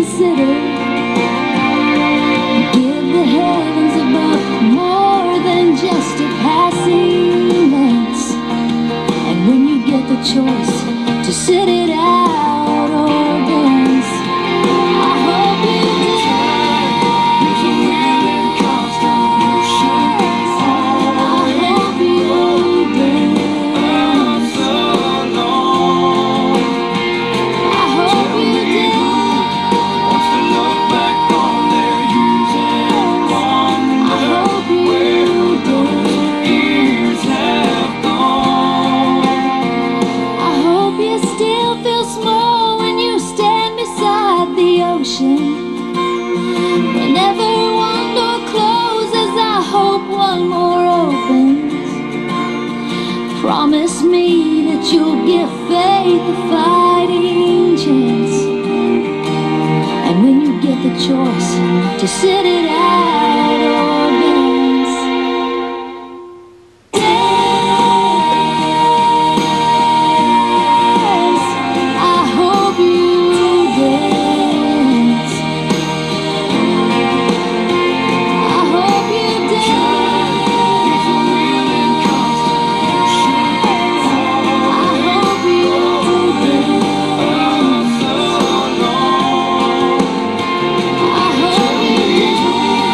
consider. Give the heavens above more than just a passing glance. And when you get the choice to sit it out or dance, I hope you there's a will and constant motion. I hope you dance alone. I hope you dance. Wants to look back on their years and wonder where those years have gone. I hope you still feel small when you stand beside the ocean. Whenever one door closes, I hope one more opens. Promise me that you'll give faith a fighting chance. And when you get the choice to sit it out or dance, dance. I hope you dance. I hope you dance. There's a will and constant motion. I hope you dance. I hope you dance.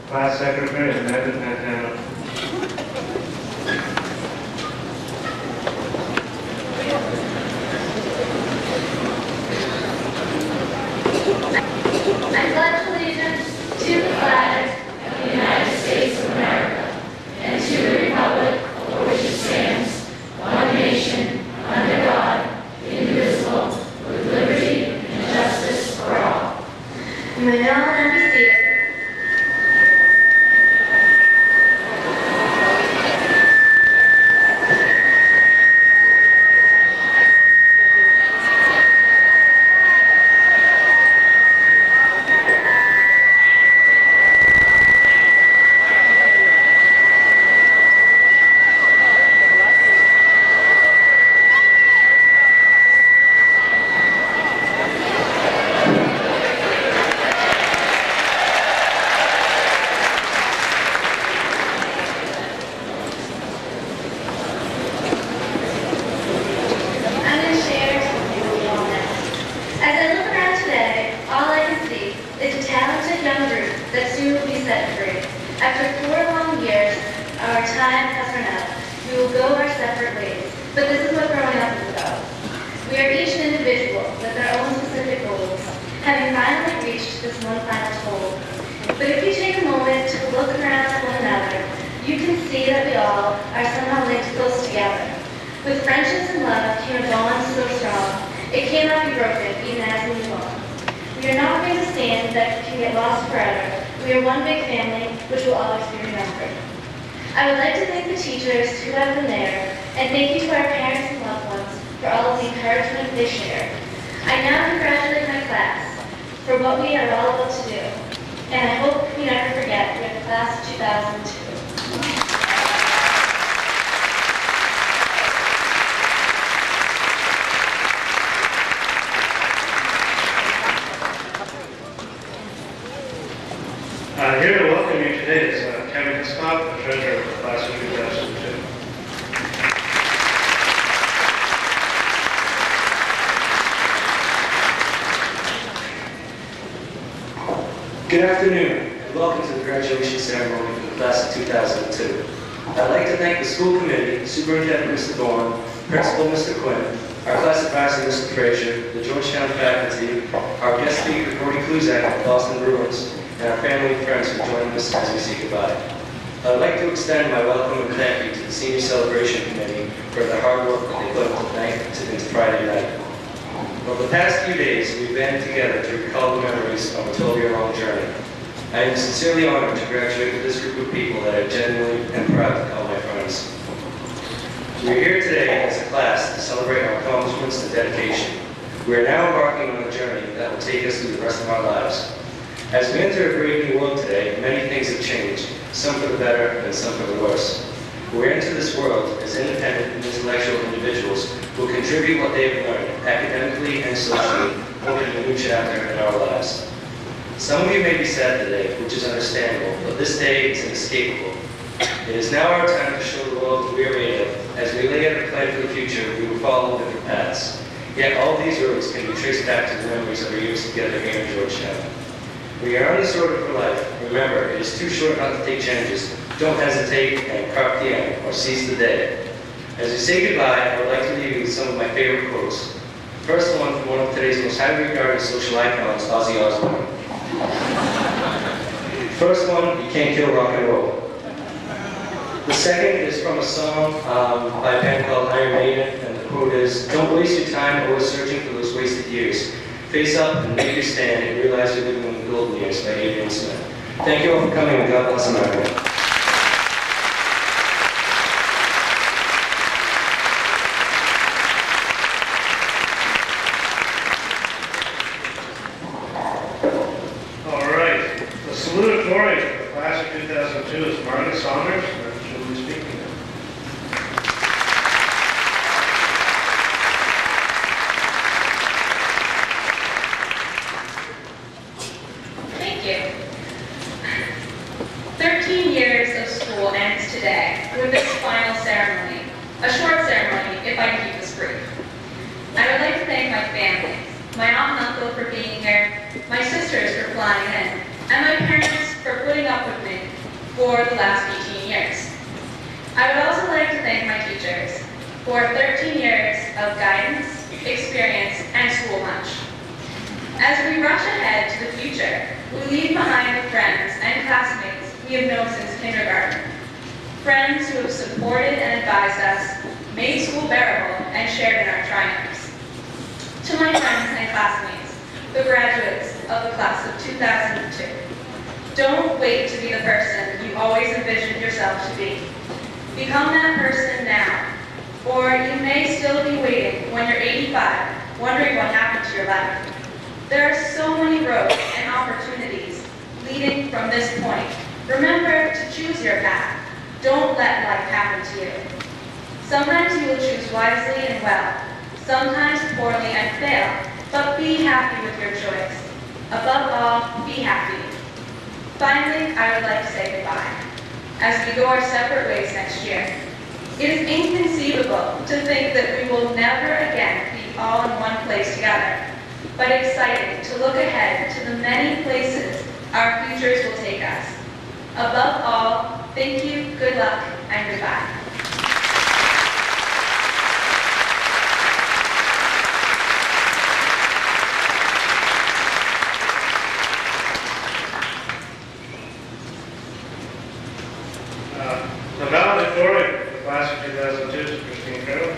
Class Secretary Amanda Pantano. I pledge allegiance to the flag of the United States of America and to the republic for which it stands, one nation, under God, indivisible, with liberty and justice for all. You may now be seated. I would like to thank the teachers who have been there, and thank you to our parents and loved ones for all of the encouragement they share. I now congratulate my class for what we are all about to do, and I hope you never forget we are the class of 2002. Here to welcome you today is Kevin Scott, the treasurer of the class of 2002. Good afternoon, and welcome to the graduation ceremony for the class of 2002. I'd like to thank the school committee, Superintendent Mr. Dorn, Principal Mr. Quinn, our class advisor Mr. Frazier, the Georgetown faculty, our guest speaker Corey Kluzak of Boston Bruins, and our family and friends for joining us as we say goodbye. I would like to extend my welcome and thank you to the Senior Celebration Committee for their hard work that they put into Friday night. Over the past few days, we've banded together to recall the memories of a 12-year-long journey. I am sincerely honored to graduate with this group of people that I genuinely am proud to call my friends. We are here today as a class to celebrate our accomplishments and dedication. We are now embarking on a journey that will take us through the rest of our lives. As we enter a brave new world today, many things have changed, some for the better and some for the worse. We enter this world as independent and intellectual individuals who will contribute what they have learned, academically and socially, opening a new chapter in our lives. Some of you may be sad today, which is understandable, but this day is inescapable. It is now our time to show the world we are made of. As we lay out a plan for the future, we will follow different paths. Yet all these roads can be traced back to the memories of our years together here in Georgetown. We are on this road for life. Remember, it is too short not to take chances. Don't hesitate and carpe diem, or seize the day. As we say goodbye, I would like to leave you with some of my favorite quotes. The first one from one of today's most highly regarded social icons, Ozzy Osbourne. First one, you can't kill rock and roll. The second is from a song by a band called Iron Maiden, and the quote is, "Don't waste your time always searching for those wasted years. Face up and make your stand and realize you're living in the golden years," by Adrian Smith. Thank you all for coming, and God bless America. All right, the salutatorian for the class of 2002 is Marty Saunders, and she'll be speaking. Thank you. 13 years of school ends today with this final ceremony, a short ceremony if I can keep this brief. I would like to thank my family, my aunt and uncle for being here, my sisters for flying in, and my parents for putting up with me for the last 18 years. I would also like to thank my teachers for 13 years of guidance, experience, and school lunch. As we rush ahead to the future, we leave behind the friends and classmates we have known since kindergarten. Friends who have supported and advised us, made school bearable, and shared in our triumphs. To my friends and classmates, the graduates of the class of 2002, don't wait to be the person you always envisioned yourself to be. Become that person now, or you may still be waiting when you're 85, wondering what happened to your life. There are so many roads and opportunities leading from this point. Remember to choose your path. Don't let life happen to you. Sometimes you will choose wisely and well, sometimes poorly and fail, but be happy with your choice. Above all, be happy. Finally, I would like to say goodbye, as we go our separate ways next year. It is inconceivable to think that we will never again be all in one place together, but exciting to look ahead to the many places our futures will take us. Above all, thank you, good luck, and goodbye. The valedictorian for the class of 2002 is Christine Carroll.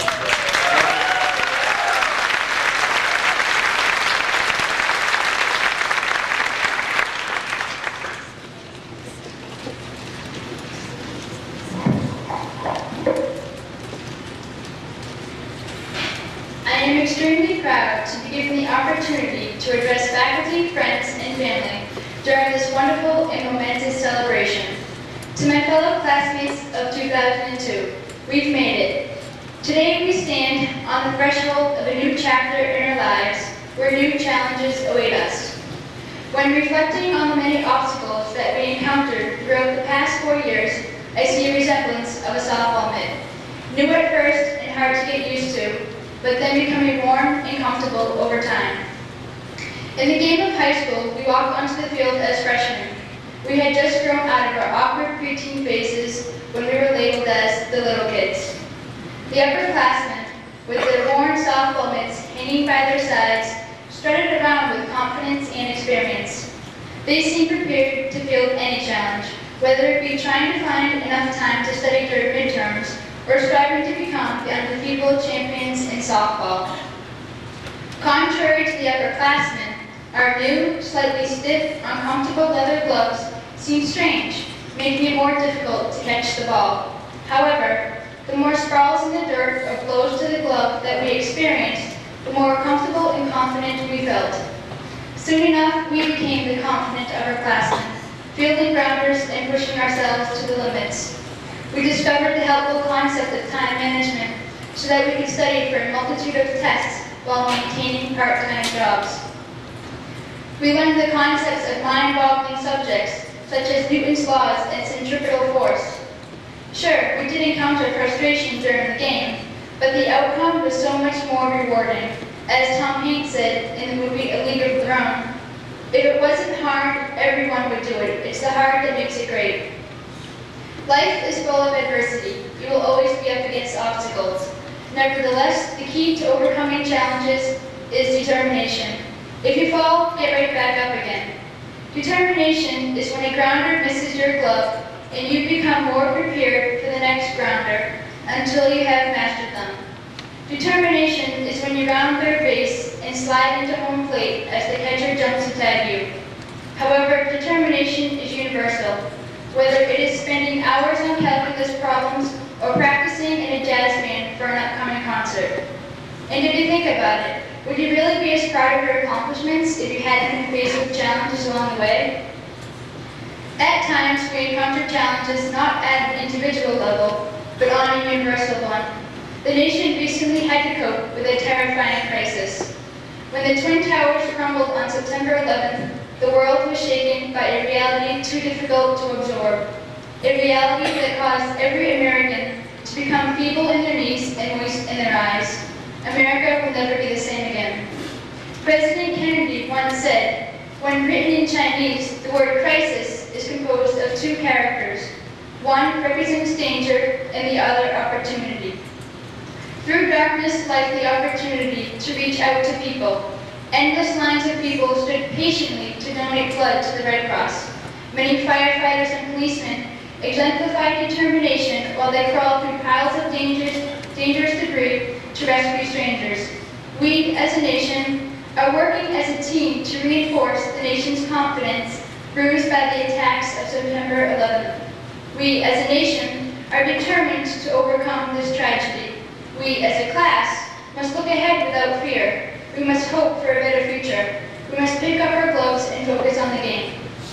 I am extremely proud to be given the opportunity to address faculty, friends, and family during this wonderful and momentous celebration. To my fellow classmates of 2002, we've made it. Today we stand on the threshold of a new chapter in our lives where new challenges await us. When reflecting on the many obstacles that we encountered throughout the past 4 years, I see a resemblance of a softball mitt. New at first and hard to get used to, but then becoming warm and comfortable over time. In the game of high school, we walked onto the field as freshmen. We had just grown out of our awkward preteen phases when we were labeled as the little kids. The upperclassmen, with their worn softball mitts hanging by their sides, strutted around with confidence and experience. They seemed prepared to field any challenge, whether it be trying to find enough time to study during midterms or striving to become the undefeatable champions in softball. Contrary to the upperclassmen, our new, slightly stiff, uncomfortable leather gloves seemed strange, making it more difficult to catch the ball. However, the more sprawls in the dirt or blows to the glove that we experienced, the more comfortable and confident we felt. Soon enough, we became the confident upperclassmen, fielding grounders and pushing ourselves to the limits. We discovered the helpful concept of time management so that we could study for a multitude of tests while maintaining part-time jobs. We learned the concepts of mind-boggling subjects such as Newton's laws and centripetal force. Sure, we did encounter frustration during the game, but the outcome was so much more rewarding. As Tom Hanks said in the movie A League of Their Own, if it wasn't hard, everyone would do it. It's the hard that makes it great. Life is full of adversity. You will always be up against obstacles. Nevertheless, the key to overcoming challenges is determination. If you fall, get right back up again. Determination is when a grounder misses your glove and you become more prepared for the next grounder until you have mastered them. Determination is when you round their base and slide into home plate as the catcher jumps to tag you. However, determination is universal, whether it is spending hours on calculus problems or practicing in a jazz band for an upcoming concert. And if you think about it, would you really be as proud of your accomplishments if you hadn't been faced with challenges along the way? At times, we encounter challenges not at an individual level, but on a universal one. The nation recently had to cope with a terrifying crisis. When the Twin Towers crumbled on September 11th, the world was shaken by a reality too difficult to absorb. A reality that caused every American to become feeble in their knees and moist in their eyes. America will never be the same again. President Kennedy once said, when written in Chinese, the word crisis is composed of with two characters. One represents danger and the other opportunity. Through darkness lies the opportunity to reach out to people. Endless lines of people stood patiently to donate blood to the Red Cross. Many firefighters and policemen exemplified determination while they crawled through piles of dangerous debris to rescue strangers. We, as a nation, are working as a team to reinforce the nation's confidence bruised by the attacks of September 11th. We, as a nation, are determined to overcome this tragedy. We, as a class, must look ahead without fear. We must hope for a better future. We must pick up our gloves and focus on the game.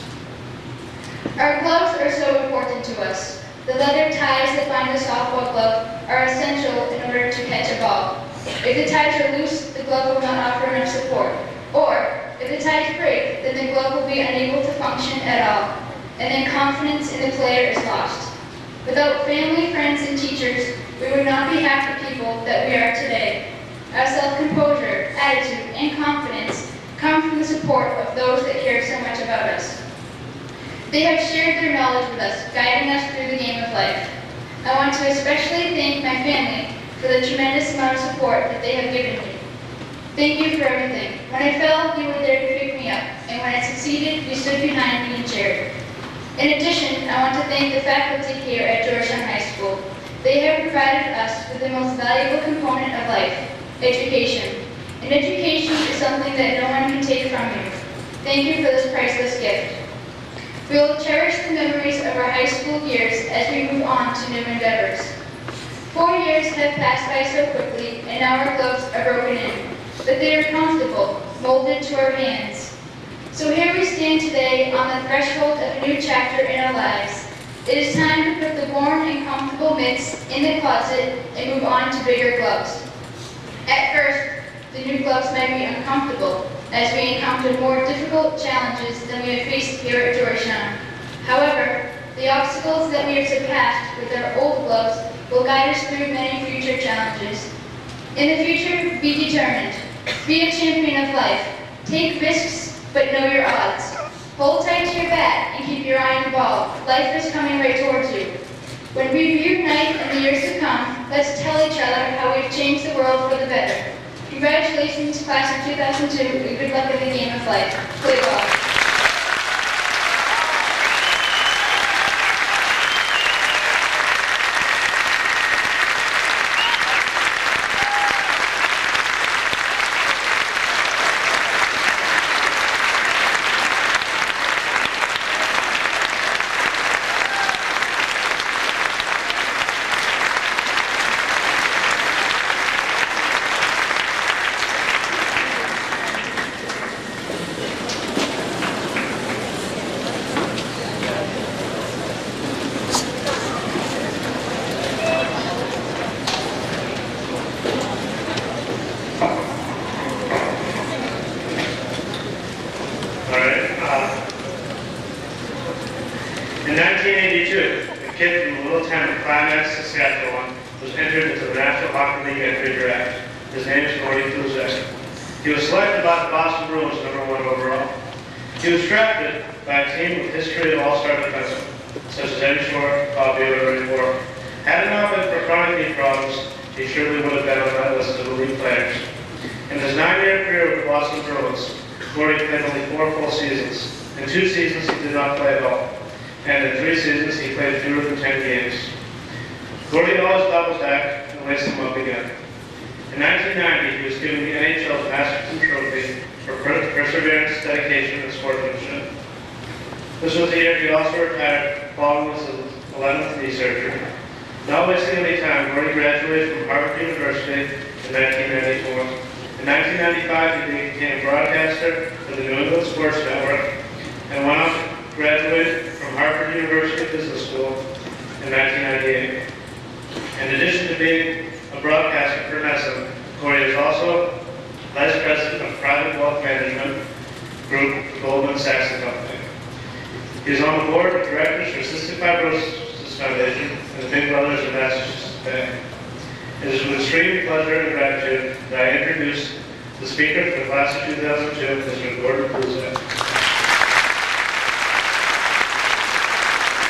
Our gloves are so important to us. The leather ties that bind the softball glove are essential in order to catch a ball. If the ties are loose, the glove will not offer enough support. Or, if the ties break, then the glove will be unable to function at all. And then confidence in the player is lost. Without family, friends, and teachers, we would not be half the people that we are today. Our self-composure, attitude, and confidence come from the support of those that care so much about us. They have shared their knowledge with us, guiding us through the game of life. I want to especially thank my family for the tremendous amount of support that they have given me. Thank you for everything. When I fell, you were there to pick me up, and when I succeeded, you stood behind me and cheered. In addition, I want to thank the faculty here at Georgetown High School. They have provided us with the most valuable component of life, education. And education is something that no one can take from you. Thank you for this priceless gift. We will cherish the memories of our high school years as we move on to new endeavors. 4 years have passed by so quickly, and now our gloves are broken in, but they are comfortable, molded to our hands. So here we stand today on the threshold of a new chapter in our lives. It is time to put the worn and comfortable mitts in the closet and move on to bigger gloves. At first, the new gloves might be uncomfortable, as we encounter more difficult challenges than we have faced here at Georgetown. However, the obstacles that we have surpassed with our old gloves will guide us through many future challenges. In the future, be determined. Be a champion of life. Take risks, but know your odds. Hold tight to your bat and keep your eye on the ball. Life is coming right towards you. When we reunite in the years to come, let's tell each other how we've changed the world for the better. Congratulations, class of 2002, and good luck in the game of life. Play ball. In 1982, a kid from the little town of Climax, Saskatchewan, was entered into the National Hockey League entry draft. His name is Gordy Kluzak. He was selected by the Boston Bruins #1 overall. He was drafted by a team with history of all-star defensemen, such as Eddie Shore, Bob Wheeler, and Warren. Had it not been for chronic knee problems, he surely would have been on that list of elite players. In his 9-year career with the Boston Bruins, Gordy played only 4 full seasons. In 2 seasons, he did not play at all. And in 3 seasons, he played fewer than 10 games. Gordy always doubles back and laced him up again. In 1990, he was given the NHL's Masterton Trophy for perseverance, dedication, and sportsmanship. This was the year he also retired following his 11th knee surgery. Not wasting any time, Gordy graduated from Harvard University in 1994. In 1995, he became a broadcaster for the New England Sports Network and went on to graduate from Harvard University Business School in 1998. In addition to being a broadcaster for NESM, Gordy is also Vice President of Private Wealth Management Group for Goldman Sachs & Company. He is on the board of directors for Cystic Fibrosis Foundation and the Big Brothers of Massachusetts Bay. It is with extreme pleasure and gratitude that I introduce the speaker for the class of 2002, Mr. Gordy Kluzak.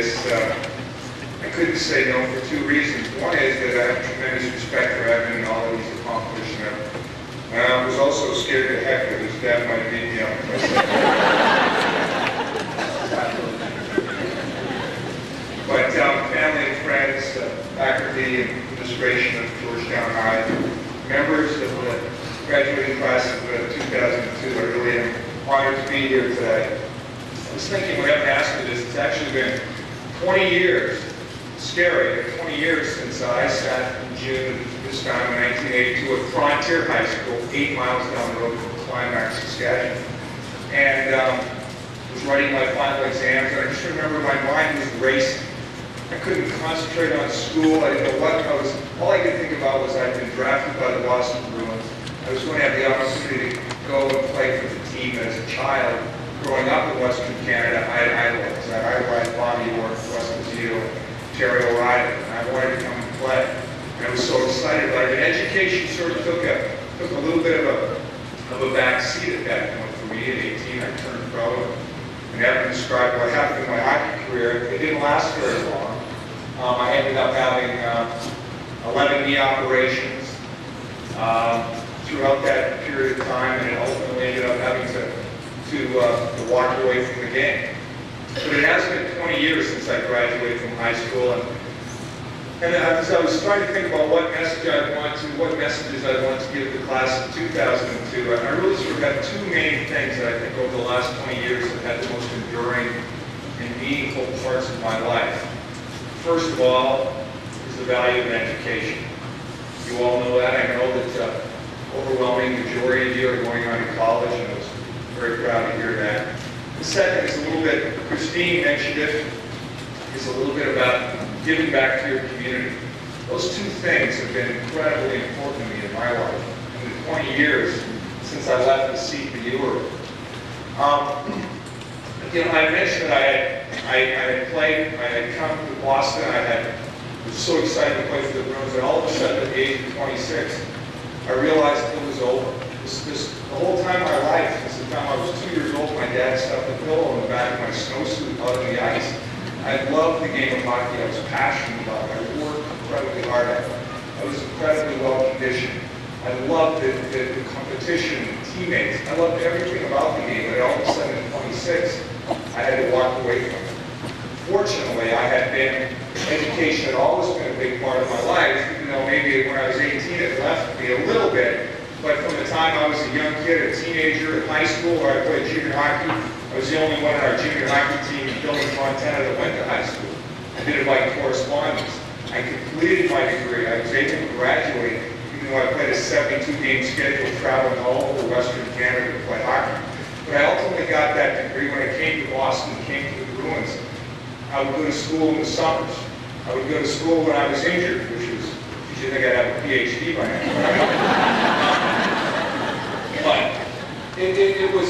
this, I couldn't say no for two reasons. One is that I have tremendous respect for Evan and all that he's accomplished. And I was also scared to heck that his dad might beat me up if I said that. But family and friends, faculty and administration of Georgetown High, members of the graduating class of 2002, I really am honored to be here today. I was thinking when Evan asked me this, it's actually been 20 years, scary, 20 years since I sat in June of this time in 1982 at Frontier High School, 8 miles down the road from Climax, Saskatchewan. And was writing my final exams, and I just remember my mind was racing. I couldn't concentrate on school. I didn't know what I was. All I could think about was I'd been drafted by the Boston Bruins. I was going to have the opportunity to go and play for the team as a child. Growing up in Western Canada, I idolized. I idolized Bobby Orr, Weston Zito, Terry O'Reilly, and I wanted to come and play. And I was so excited about it. And education sort of took a little bit of a back seat at that point for me. At 18, I turned pro. And Evan described what happened in my hockey career. It didn't last very long. I ended up having 11 knee operations throughout that period of time, and it ultimately ended up having to walk away from the game. But it has been 20 years since I graduated from high school, and as I was trying to think about what messages I want to give the class of 2002, I really sort of had two main things that I think over the last 20 years have had the most enduring and meaningful parts of my life. First of all is the value of education. You all know that. I know that overwhelming majority of you are going on to college, and I was very proud to hear that. The second is a little bit, Christine mentioned it, is a little bit about giving back to your community. Those two things have been incredibly important to me in my life in the 20 years since I left the CPU. I mentioned that I had played, I had come to Boston, was so excited to play for the Bruins, and all of a sudden at the age of 26, I realized it was over. The whole time of my life, since the time I was 2 years old, my dad stuffed a pillow on the back of my snowsuit out on the ice. I loved the game of hockey. I was passionate about it. I worked incredibly hard at it. I was incredibly well conditioned. I loved the competition, the teammates. I loved everything about the game, but all of a sudden at 26, I had to walk away from it. Fortunately, education had always been a big part of my life, even though maybe when I was 18 it left me a little bit. But from the time I was a young kid, a teenager, in high school where I played junior hockey, I was the only one on our junior hockey team in Billings, Montana that went to high school. I did it by correspondence. I completed my degree. I was able to graduate, even though I played a 72-game schedule traveling all over Western Canada to play hockey. But I ultimately got that degree when I came to Boston, came to the Bruins. I would go to school in the summers. I would go to school when I was injured, which was, you think I'd have a PhD by now. But it was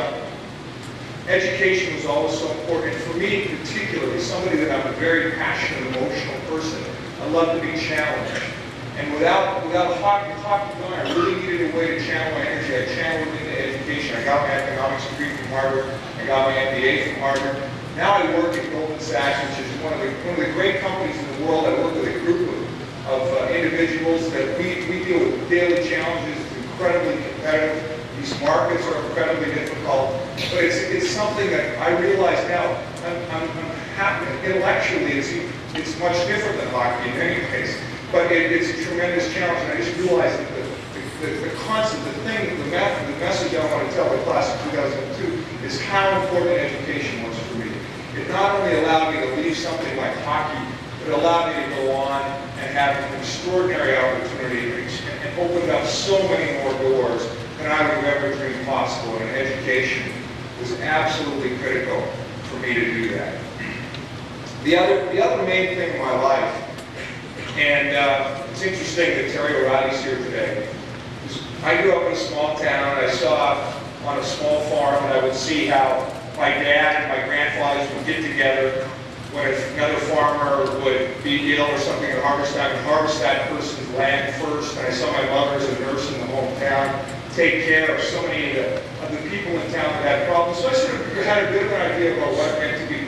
education was always so important. And for me particularly, somebody that I'm a very passionate, emotional person, I love to be challenged. And without hockey going, I really needed a way to channel my energy. I channeled it into education. I got my economics degree from Harvard. I got my MBA from Harvard. Now I work at Goldman Sachs, which is one of the great companies in the world. I work with a group of individuals that we deal with daily challenges. It's incredibly competitive. These markets are incredibly difficult. But it's something that I realize now. I'm happy. Intellectually, it's much different than hockey in many ways. But it's a tremendous challenge. And I just realized that the concept, the message I want to tell the class of 2002 is how important education was for me. It not only allowed me to leave something like hockey, but it allowed me to go on and have an extraordinary opportunity and opened up so many more doors than I would have ever dreamed possible. And education was absolutely critical for me to do that. The other main thing in my life, and it's interesting that Terry O'Reilly's here today. I grew up in a small town, and I saw on a small farm, and I would see how my dad and my grandfathers would get together when another farmer would be ill or something and harvest that person's land first. And I saw my mother as a nurse in the hometown take care of so many of the people in town that had problems. So I sort of had a bit of an idea about what it meant to be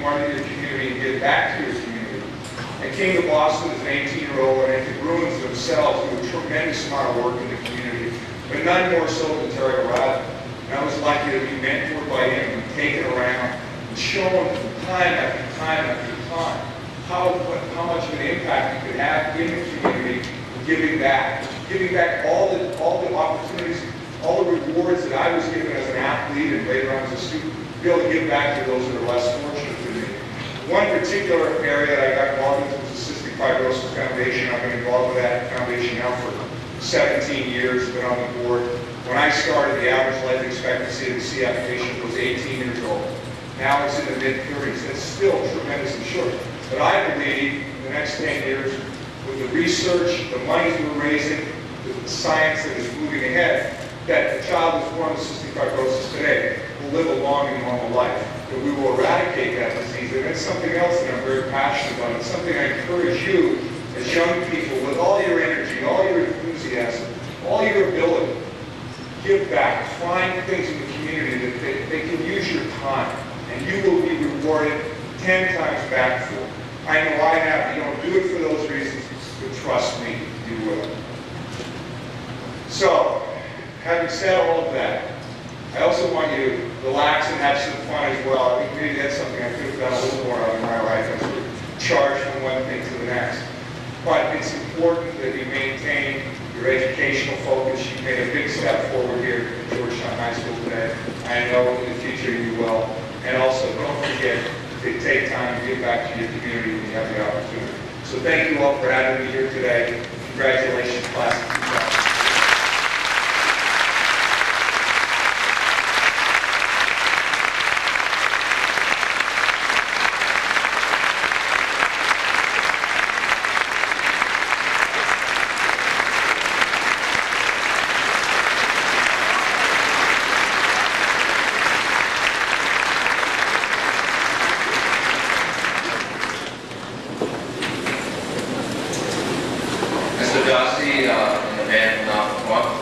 part of your community and give back to your community. I came to Boston as an 18-year-old, and I think Bruins themselves do a tremendous amount of work in the community, but none more so than Terry O'Reilly. And I was lucky to be mentored by him and taken around and shown time after time after time how much of an impact you could have in the community, giving back all the opportunities, all the rewards that I was given as an athlete and later on as a student, be able to give back to those that are less fortunate than me. One particular area that I got involved with was the Cystic Fibrosis Foundation. I've been involved with that foundation now for 17 years, been on the board. When I started, the average life expectancy of the CF patient was 18 years old. Now it's in the mid-30s. It's still tremendously short. But I believe in the next 10 years, with the research, the money we're raising, the science that is moving ahead, that a child who's born with cystic fibrosis today will live a long and normal life. That we will eradicate that disease. And it's something else that I'm very passionate about. It's something I encourage you as young people, with all your energy, all your enthusiasm, all your ability, give back. Find things in the community that they can use your time, and you will be rewarded 10 times back for it. I know I have. You don't do it for those reasons, but trust me, you will. So, having said all of that, I also want you to relax and have some fun as well. I think maybe that's something I could have done a little more of in my life. I sort of charged from one thing to the next. But it's important that you maintain your educational focus. You made a big step forward here at Georgetown High School today. I know in the future you will. And also, don't forget to take time to give back to your community when you have the opportunity. So thank you all for having me here today. Congratulations, class of 2000. Mr. Darcy, and the band will now perform.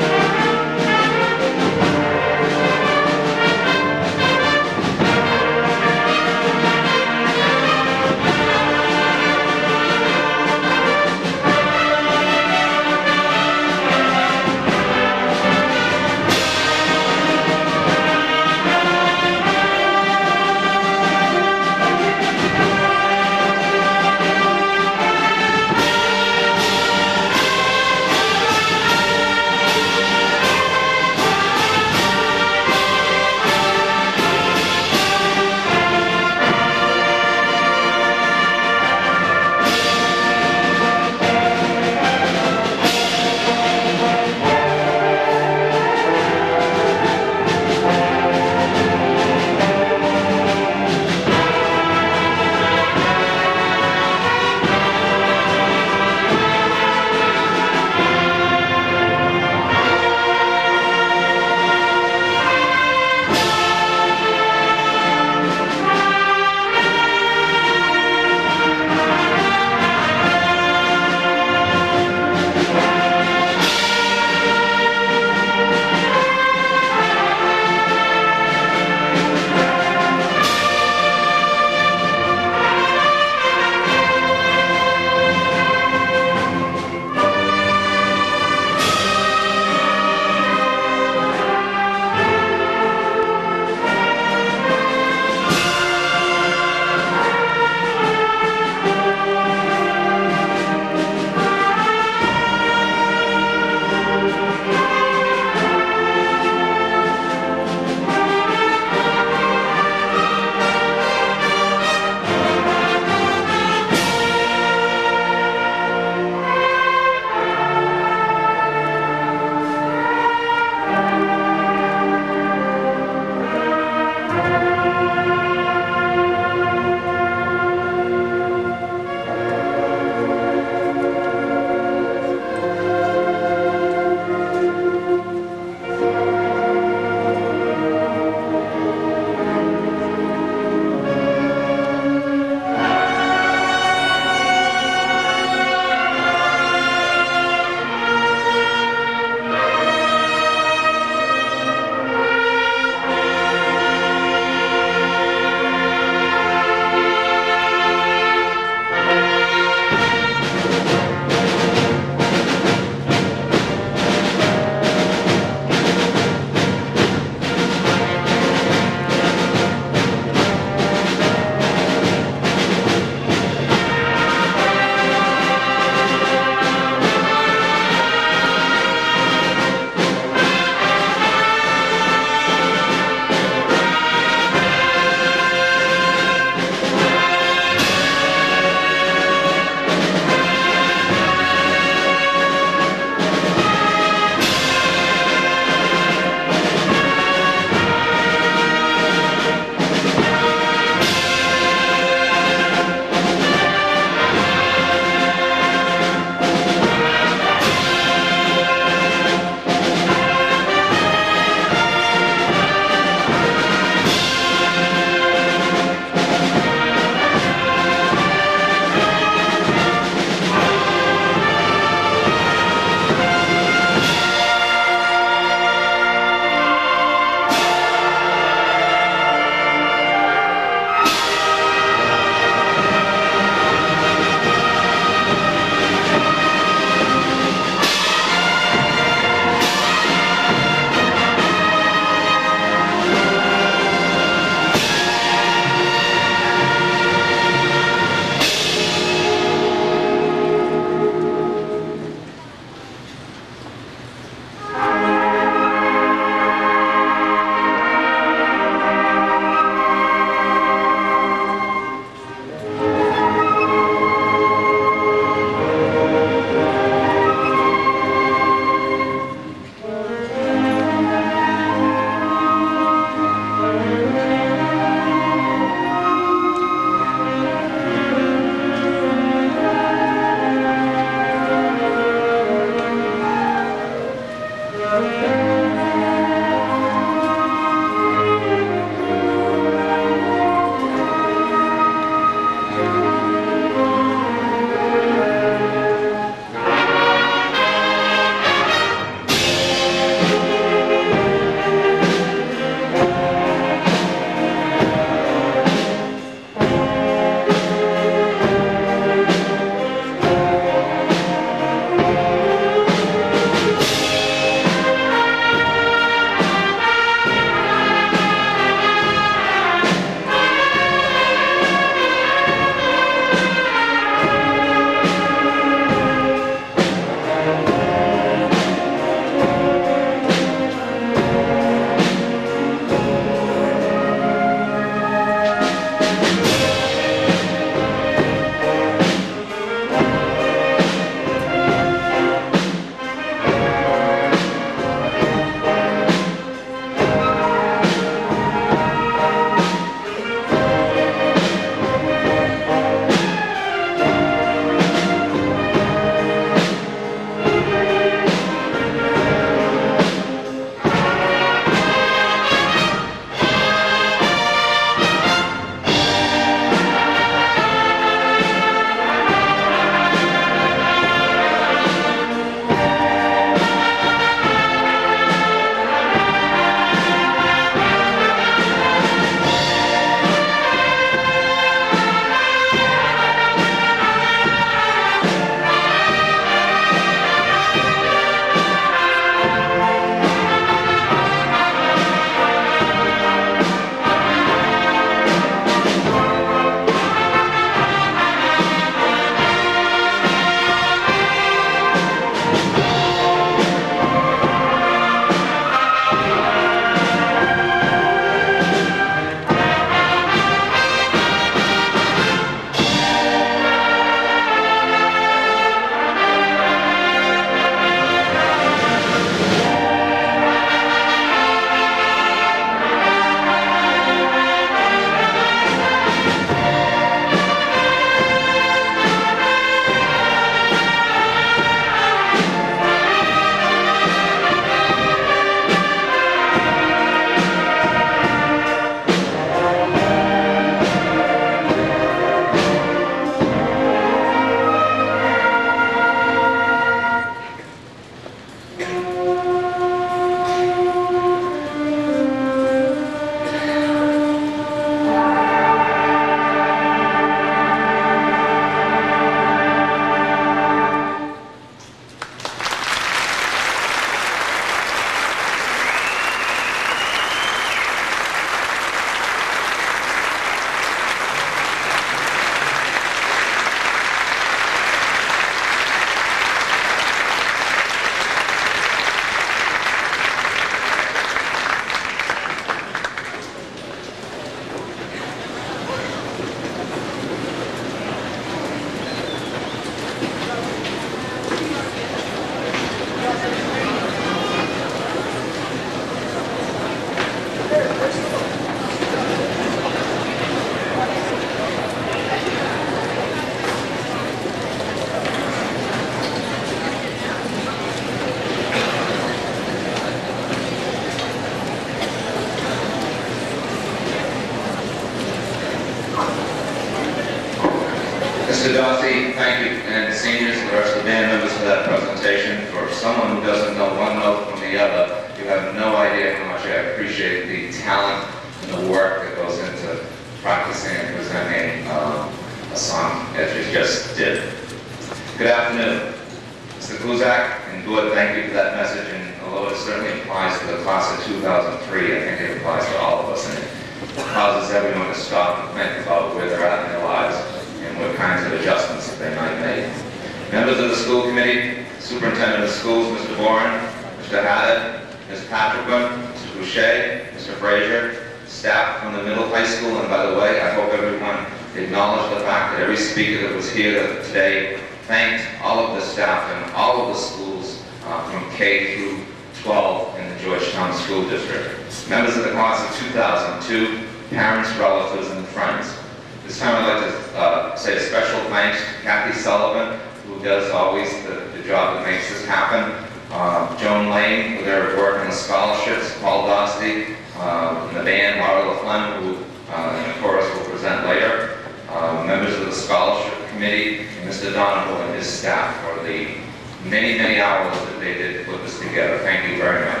Mr. Darcy, thank you, and seniors and the rest of the band members for that presentation. For someone who doesn't know one note from the other, you have no idea how much I appreciate the talent and the work that goes into practicing and presenting a song as you just did. Good afternoon. Mr. Kuzak and Good, thank you for that message, and although it certainly applies to the class of 2003, I think it applies to all of us, and it causes everyone to stop and think about where they're at in their lives and what kinds of adjustments that they might make. Members of the school committee, superintendent of schools, Mr. Boren, Mr. Haddad, Ms. Patrickman, Mr. Boucher, Mr. Frazier, staff from the middle high school, and by the way, I hope everyone acknowledged the fact that every speaker that was here today thanked all of the staff in all of the schools from K through 12 in the Georgetown School District. Members of the class of 2002, parents, relatives, and friends. This time I'd like to say a special thanks to Kathy Sullivan, who does always the job that makes this happen. Joan Lane, for their work on the scholarships, Paul Dostie, and the band, Laura LaFlemme, who in the chorus will present later. Members of the scholarship committee, and Mr. Donahoe and his staff for the many, many hours that they did to put this together. Thank you very much.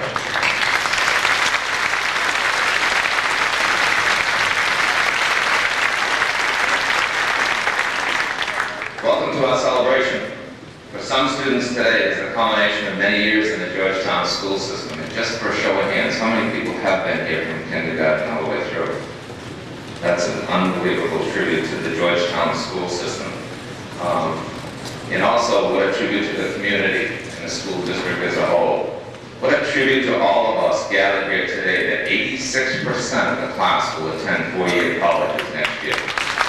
Welcome to our celebration. For some students today, it's a culmination of many years in the Georgetown school system. And just for a show of hands, how many people have been here from kindergarten all the way through? That's an unbelievable tribute to the Georgetown school system. And also, what a tribute to the community and the school district as a whole. What a tribute to all of us gathered here today that 86% of the class will attend four-year colleges next year.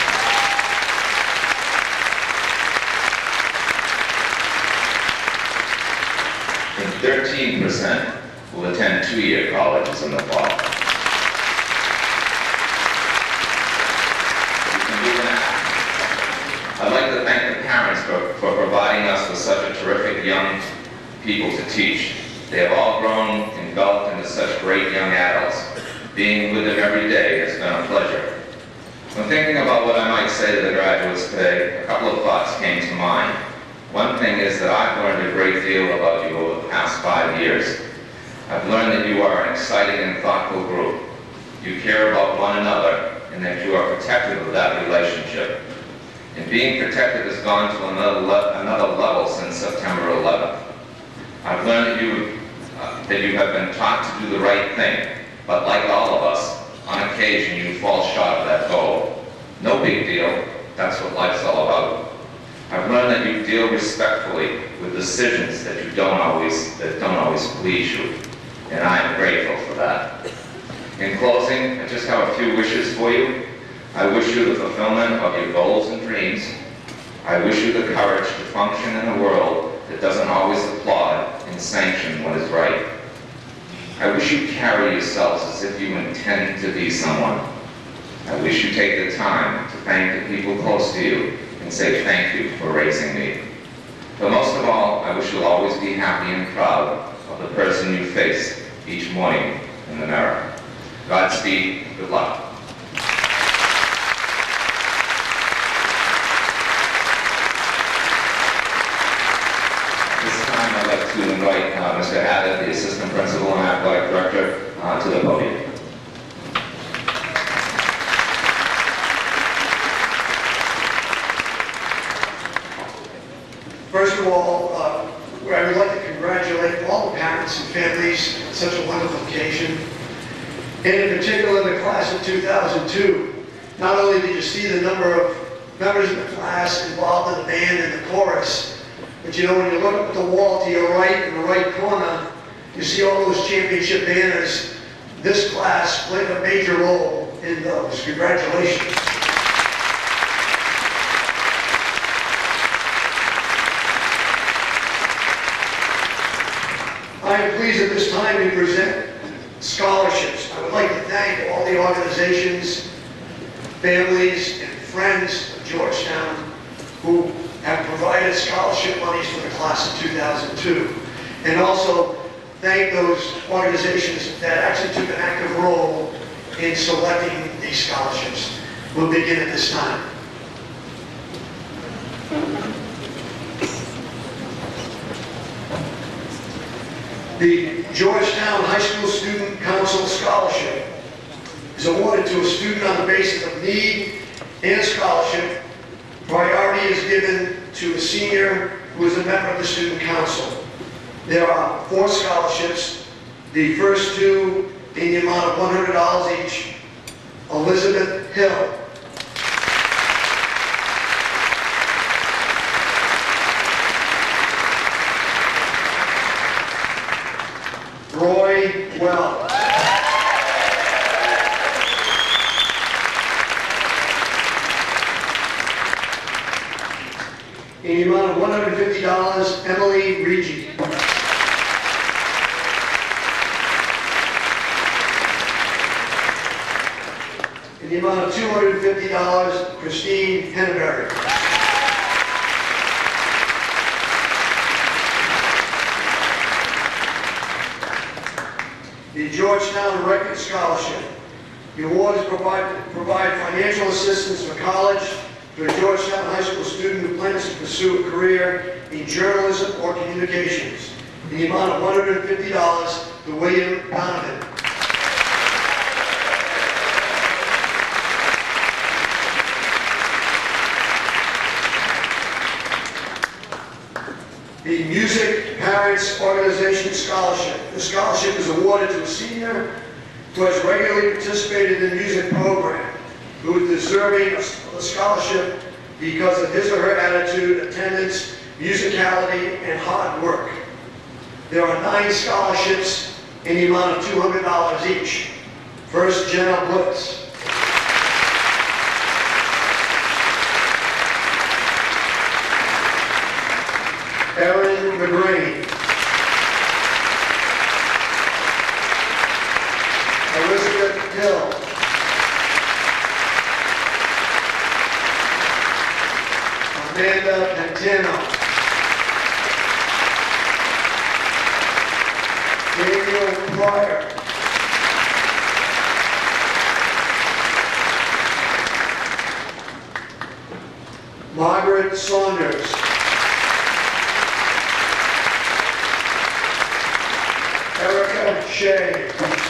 And 13% will attend two-year colleges in the fall. I'd like to thank the parents for providing us with such a terrific young people to teach. They have all grown and developed into such great young adults. Being with them every day has been a pleasure. When thinking about what I might say to the graduates today, a couple of thoughts came to mind. One thing is that I've learned a great deal about you over the past 5 years. I've learned that you are an exciting and thoughtful group. You care about one another and that you are protective of that relationship. And being protected has gone to another level since September 11th. I've learned that you have been taught to do the right thing, but like all of us, on occasion you fall short of that goal. No big deal, that's what life's all about. I've learned that you deal respectfully with decisions that don't always please you, and I am grateful for that. In closing, I just have a few wishes for you. I wish you the fulfillment of your goals and dreams. I wish you the courage to function in a world that doesn't always applaud and sanction what is right. I wish you carry yourselves as if you intend to be someone. I wish you take the time to thank the people close to you and say thank you for raising me. But most of all, I wish you'll always be happy and proud of the person you face each morning in the mirror. Godspeed, good luck. To invite Mr. Haddad, the Assistant Principal and Athletic Director, to the podium. First of all, I would like to congratulate all the parents and families on such a wonderful occasion. And in particular, the class of 2002. Not only did you see the number of members of the class involved in the band and the chorus, but you know, when you look up at the wall to your right, in the right corner, you see all those championship banners. This class played a major role in those. Congratulations. I am pleased at this time to present scholarships. I would like to thank all the organizations, families, and friends of Georgetown who have provided scholarship monies for the class of 2002. And also thank those organizations that actually took an active role in selecting these scholarships. We'll begin at this time. The Georgetown High School Student Council Scholarship is awarded to a student on the basis of need and scholarship. Priority is given to a senior who is a member of the student council. There are 4 scholarships. The first 2 in the amount of $100 each. Elizabeth Hill. Roy Wells. In the amount of $150, Emily Rigi. In the amount of $250, Christine Henneberry. The Georgetown Record Scholarship. The award is provide financial assistance for college to a Georgetown High School student who plans to pursue a career in journalism or communications. In the amount of $150 to William Donovan. The Music Parents Organization Scholarship. The scholarship is awarded to a senior who has regularly participated in the music program, who is deserving of the scholarship because of his or her attitude, attendance, musicality, and hard work. There are 9 scholarships in the amount of $200 each. First, Jenna Blitz. Erin McGrane. Elizabeth Hill. Amanda Pantano. Daniel Pryor. Margaret Saunders. Erica Shea.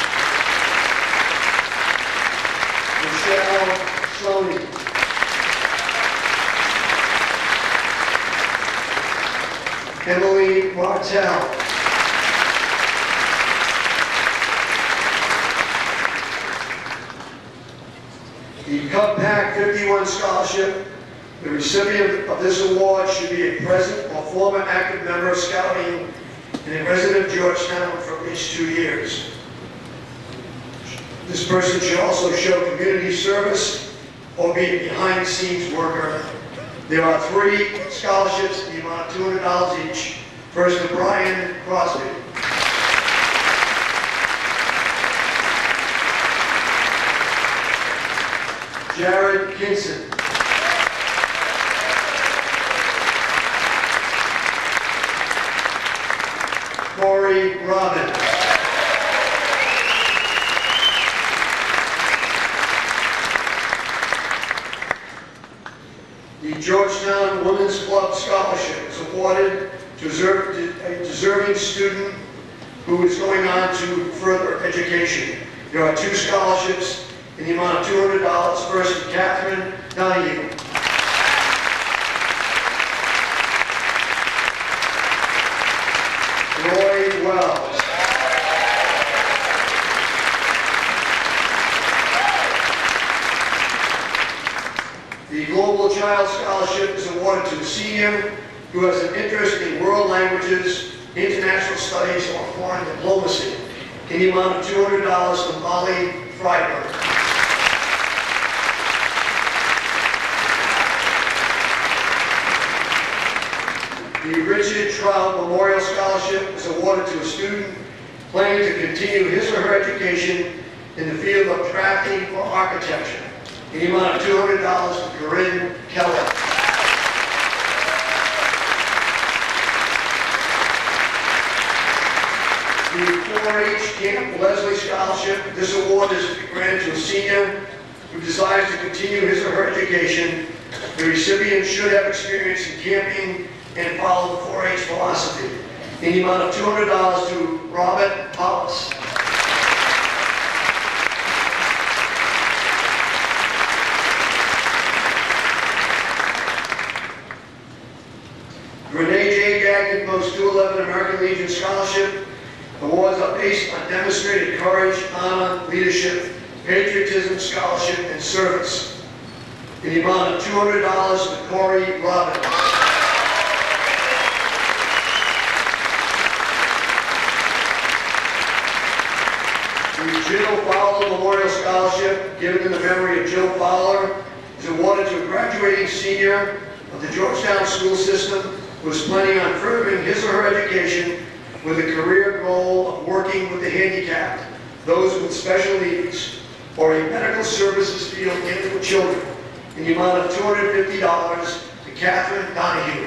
Michelle Sony. Emily Martell. The Cub Pack 51 Scholarship. The recipient of this award should be a present or former active member of Scouting and a resident of Georgetown for at least 2 years. This person should also show community service or be a behind-the-scenes worker. There are 3 scholarships in the amount of $200 each. First to Brian Crosby. Jared Kinson. Corey Robbins. The Georgetown Women's Club Scholarship is awarded to a deserving student who is going on to further education. There are 2 scholarships in the amount of $200. First to Catherine Donahue. Roy Wells. The Global Child Scholarship is awarded to a senior who has an interest in world languages, international studies, or foreign diplomacy, in the amount of $200 to Molly Freiberg. The Richard Trout Memorial Scholarship is awarded to a student planning to continue his or her education in the field of drafting or architecture, in the amount of $200 to Corinne Keller. The 4-H Camp Leslie Scholarship. This award is granted to a senior who desires to continue his or her education. The recipient should have experience in camping and follow the 4-H philosophy. in the amount of $200 to Robert Hollis. Renee J. Gagnon, Post 211 American Legion Scholarship. Awards are based on demonstrated courage, honor, leadership, patriotism, scholarship, and service. In the amount of $200 to Corey Robbins. The Jill Fowler Memorial Scholarship, given in the memory of Jill Fowler, is awarded to a graduating senior of the Georgetown school system who is planning on furthering his or her education with a career goal of working with the handicapped, those with special needs, or a medical services field and for children, in the amount of $250 to Catherine Donahue.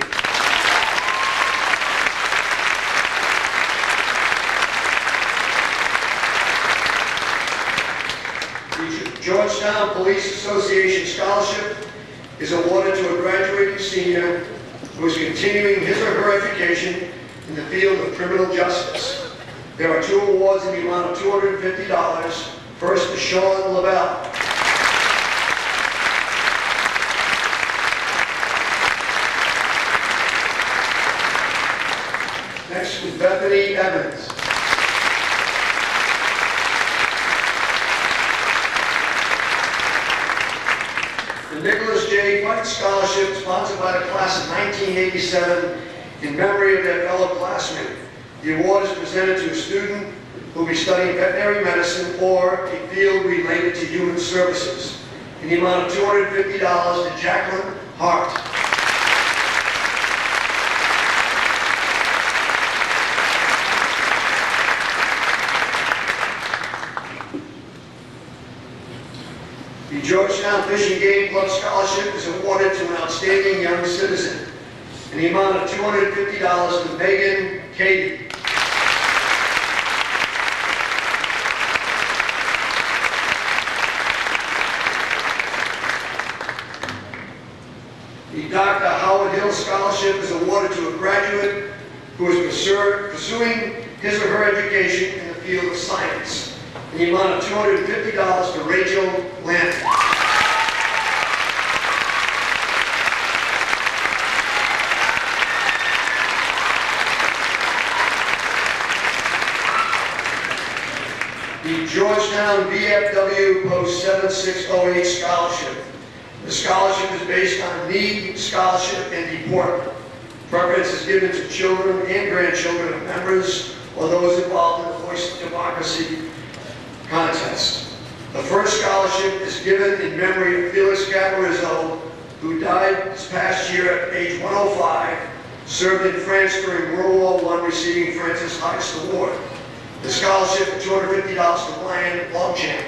The Georgetown Police Association Scholarship is awarded to a graduating senior who is continuing his or her education in the field of criminal justice. There are 2 awards in the amount of $250. First to Sean Lavelle. Next is Bethany Evans. The Nicholas J. Fight Scholarship, sponsored by the class of 1987, in memory of their fellow classmate. The award is presented to a student who will be studying veterinary medicine or a field related to human services, in the amount of $250 to Jacqueline Hart. The Georgetown Fish and Game Club Scholarship is awarded to an outstanding young citizen in the amount of $250 to Megan Cady. The Dr. Howard Hill Scholarship is awarded to a graduate who is pursuing his or her education in the field of science, in the amount of $250 to Rachel Lannon. The Georgetown VFW Post 7608 Scholarship. The scholarship is based on need, scholarship, and deportment. Preference is given to children and grandchildren of members or those involved in the Voice of Democracy contest. The first scholarship is given in memory of Felix Caparizzo, who died this past year at age 105, served in France during World War I, receiving France's highest award. The scholarship of $250 to Brian Longchamp.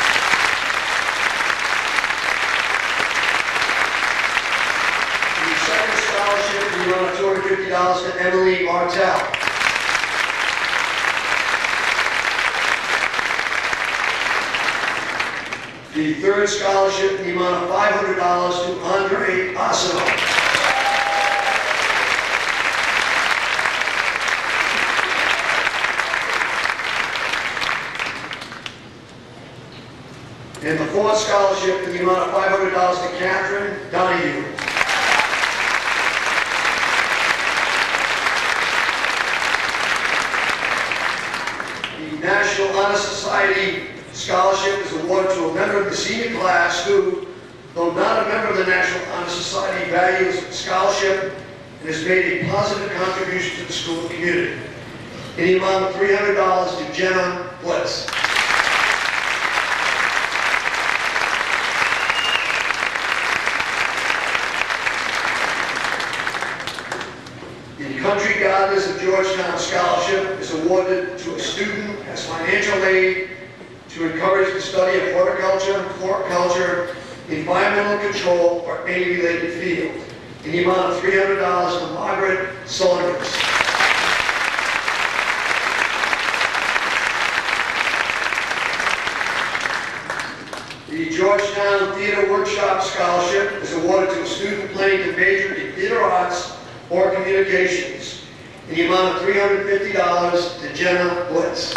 The second scholarship in the amount of $250 to Emily Martell. The third scholarship in the amount of $500 to Andre Arsenault. And the fourth scholarship in the amount of $500 to Catherine Donahue. The National Honor Society Scholarship is awarded to a member of the senior class who, though not a member of the National Honor Society, values scholarship and has made a positive contribution to the school community, in the amount of $300 to Jenna Bliss. The Country Gardeners of Georgetown Scholarship is awarded to a student as financial aid to encourage the study of horticulture, floriculture, environmental control, or any related field, in the amount of $300 to Margaret Saunders. The Georgetown Theater Workshop Scholarship is awarded to a student planning to major in theater arts or communications, in the amount of $350 to Jenna Blitz.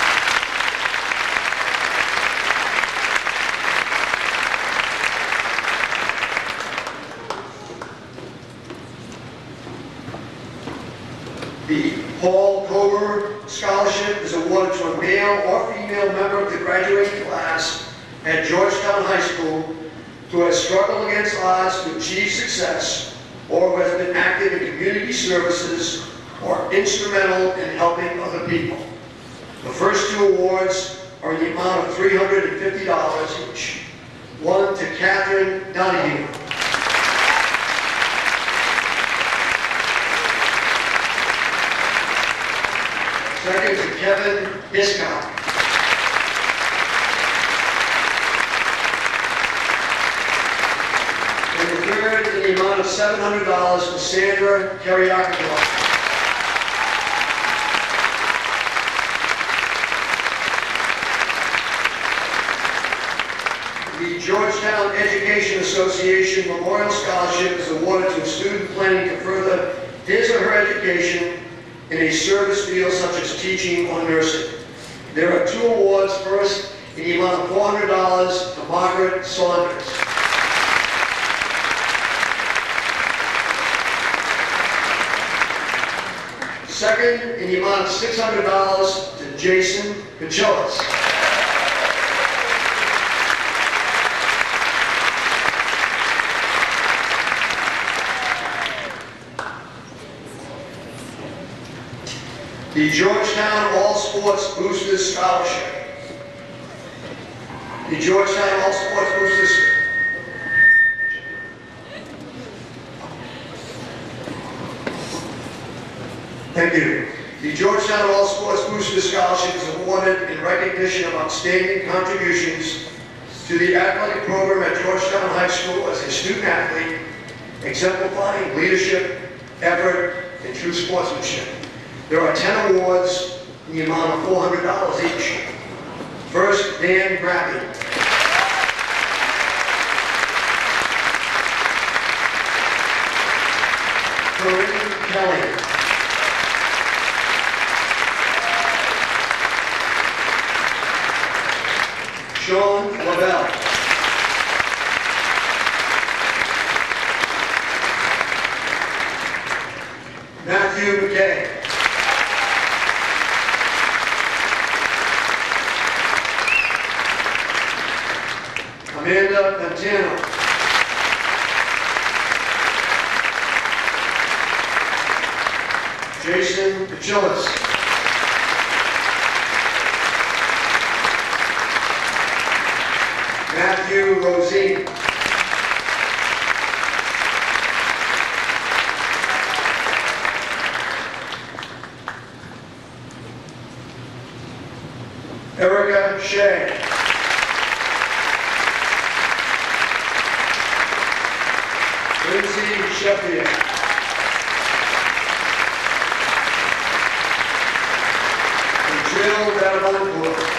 The Paul Cover Scholarship is awarded to a male or female member of the graduating class at Georgetown High School who has struggled against odds to achieve success or who has been active in community services or instrumental in helping other people. The first two awards are in the amount of $350 each. One to Catherine Donahue. Second to Kevin Hiscock. And the third in the amount of $700 to Sandra Kariakador. The Georgetown Education Association Memorial Scholarship is awarded to a student planning to further his or her education in a service field such as teaching or nursing. There are two awards. First, in the amount of $400 to Margaret Saunders. Second, in the amount of $600 to Jason Pachillas. The Georgetown All Sports Boosters Scholarship. The Georgetown All Sports Boosters. Thank you. The Georgetown All Sports Boosters Scholarship is awarded in recognition of outstanding contributions to the athletic program at Georgetown High School as a student athlete, exemplifying leadership, effort, and true sportsmanship. There are 10 awards in the amount of $400 each. First, Dan Grabby. Corinne Kelly. Sean Lavelle. Matthew McKay. Amanda Pantano. Jason Pachillas. Matthew Rosine. Erica Shea. Lindsay Sheffield. And Jill Badavancourt.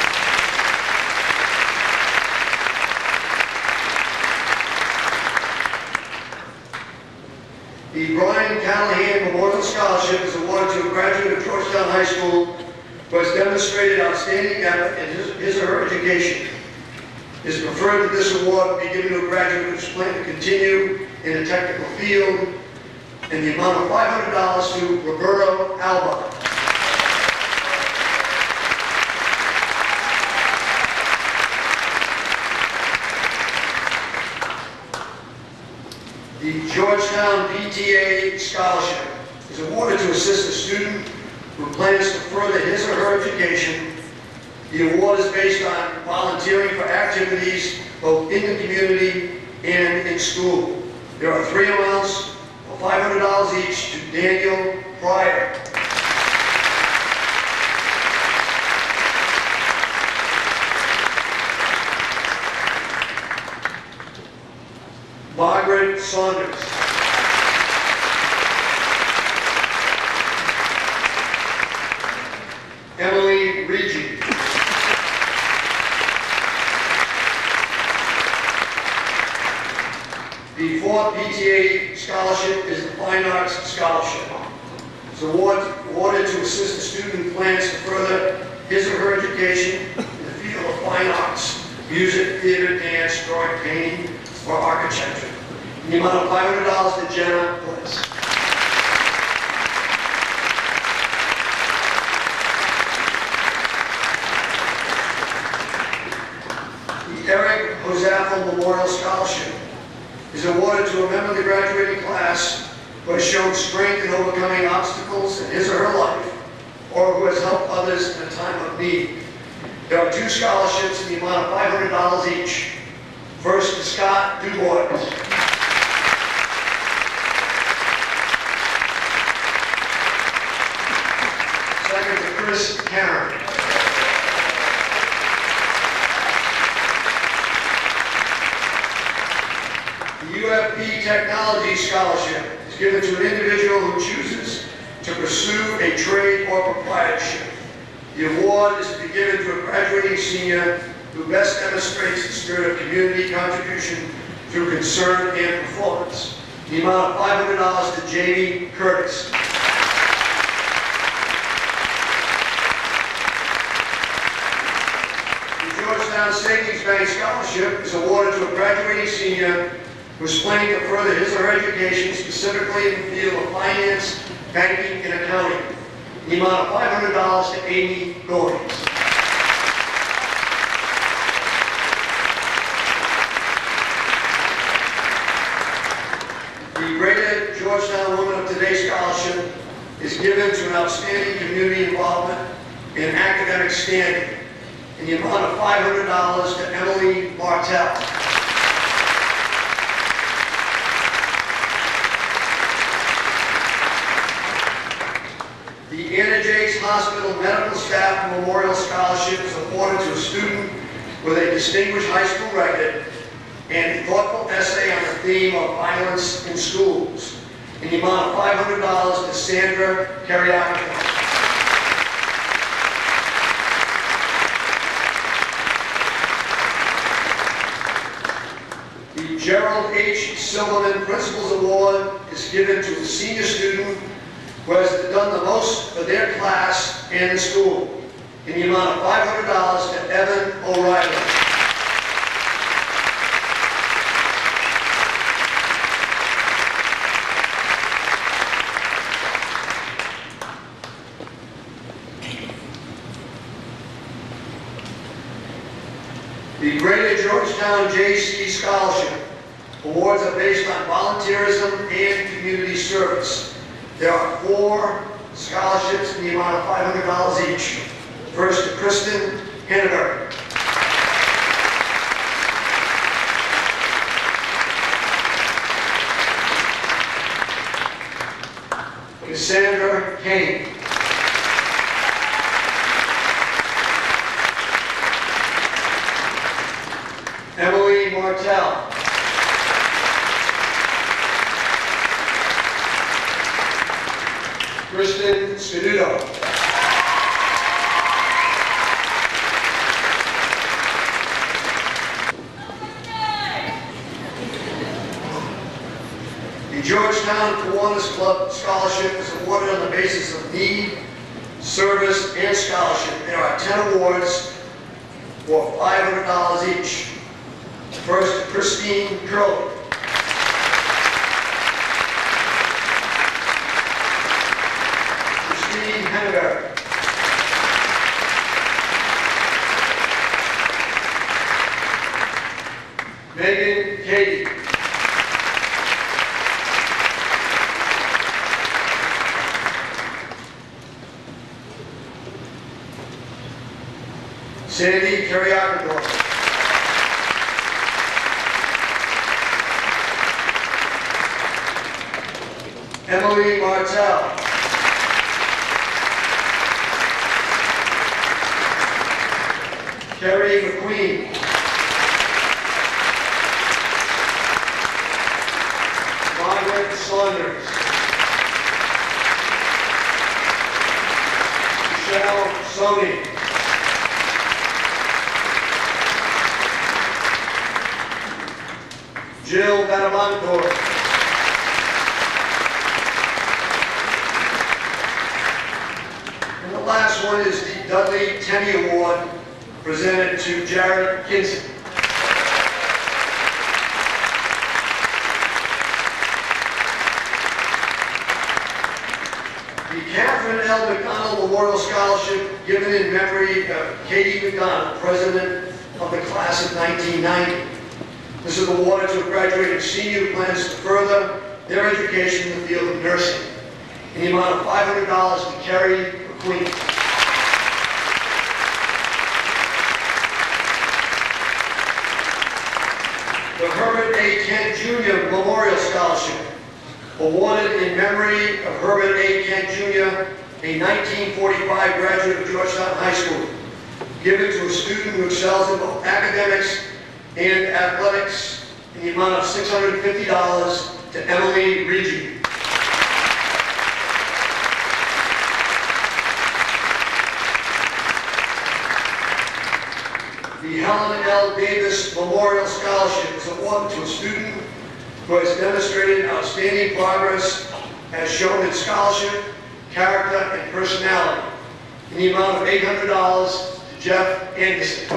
The Brian Callahan Memorial Scholarship is awarded to a graduate of Georgetown High School who has demonstrated outstanding effort in his or her education. It is preferred that this award be given to a graduate who is planning to continue in a technical field, in the amount of $500 to Roberto Alba. The Georgetown PTA Scholarship is awarded to assist a student who plans to further his or her education. The award is based on volunteering for activities both in the community and in school. There are three amounts of $500 each to Daniel Pryor. Margaret Saunders. Emily Rigi. The fourth PTA scholarship is the Fine Arts Scholarship. is awarded to assist a student who plans to further his or her education in the field of fine arts, music, theater, dance, drawing, painting, or architecture. In the amount of $500 to Jenna Bliss. The Eric Hosaffel Memorial Scholarship is awarded to a member of the graduating class who has shown strength in overcoming obstacles in his or her life, or who has helped others in a time of need. There are 2 scholarships in the amount of $500 each. First to Scott Dubois. Second to Chris Cameron. The UFP Technology Scholarship is given to an individual who chooses to pursue a trade or proprietorship. The award is to be given to a graduating senior who best demonstrates the spirit of community contribution through concern and performance. The amount of $500 to Jamie Curtis. The Georgetown Savings Bank Scholarship is awarded to a graduating senior who is planning to further his or her education, specifically in the field of finance, banking, and accounting. The amount of $500 to Amy Goins. The Greater Georgetown Woman of Today Scholarship is given to an outstanding community involvement in academic standing in the amount of $500 to Emily Martell. The Anna Jakes Hospital Medical Staff Memorial Scholarship is awarded to a student with a distinguished high school record and a thoughtful essay on the theme of violence in schools in the amount of $500 to Sandra Carriaco. The Gerald H. Silverman Principal's Award is given to a senior student who has done the most for their class and the school in the amount of $500 to Evan O'Reilly. The Greater Georgetown J.C. Scholarship awards are based on volunteerism and community service. There are 4 scholarships in the amount of $500 each. First to Kristen Henneberg. Cassandra Kane. Emily Martell. Kristen Scaduto. The Georgetown Kiwanis Club Scholarship is awarded on the basis of need, service, and scholarship. There are 10 awards for $500 each. First, Christine Curley. Christine Henneberg. Megan Cady. Sandy Carriaco. Emily Martell. Kerry McQueen. Margaret Saunders. Michelle Sony. Jill Badamancourt. one is the Dudley Tenney Award, presented to Jared Kinson. The Catherine L. McDonald Memorial Scholarship, given in memory of Katie McDonald, president of the class of 1990. This is awarded to a graduating senior who plans to further their education in the field of nursing, in the amount of $500 to Carrie McQueen. The Herbert A. Kent Jr. Memorial Scholarship, awarded in memory of Herbert A. Kent Jr., a 1945 graduate of Georgetown High School, given to a student who excels in both academics and athletics, in the amount of $650 to Emily Rigi. The Helen L. Davis Memorial Scholarship is awarded to a student who has demonstrated outstanding progress as shown in scholarship, character, and personality, in the amount of $800 to Jeff Anderson.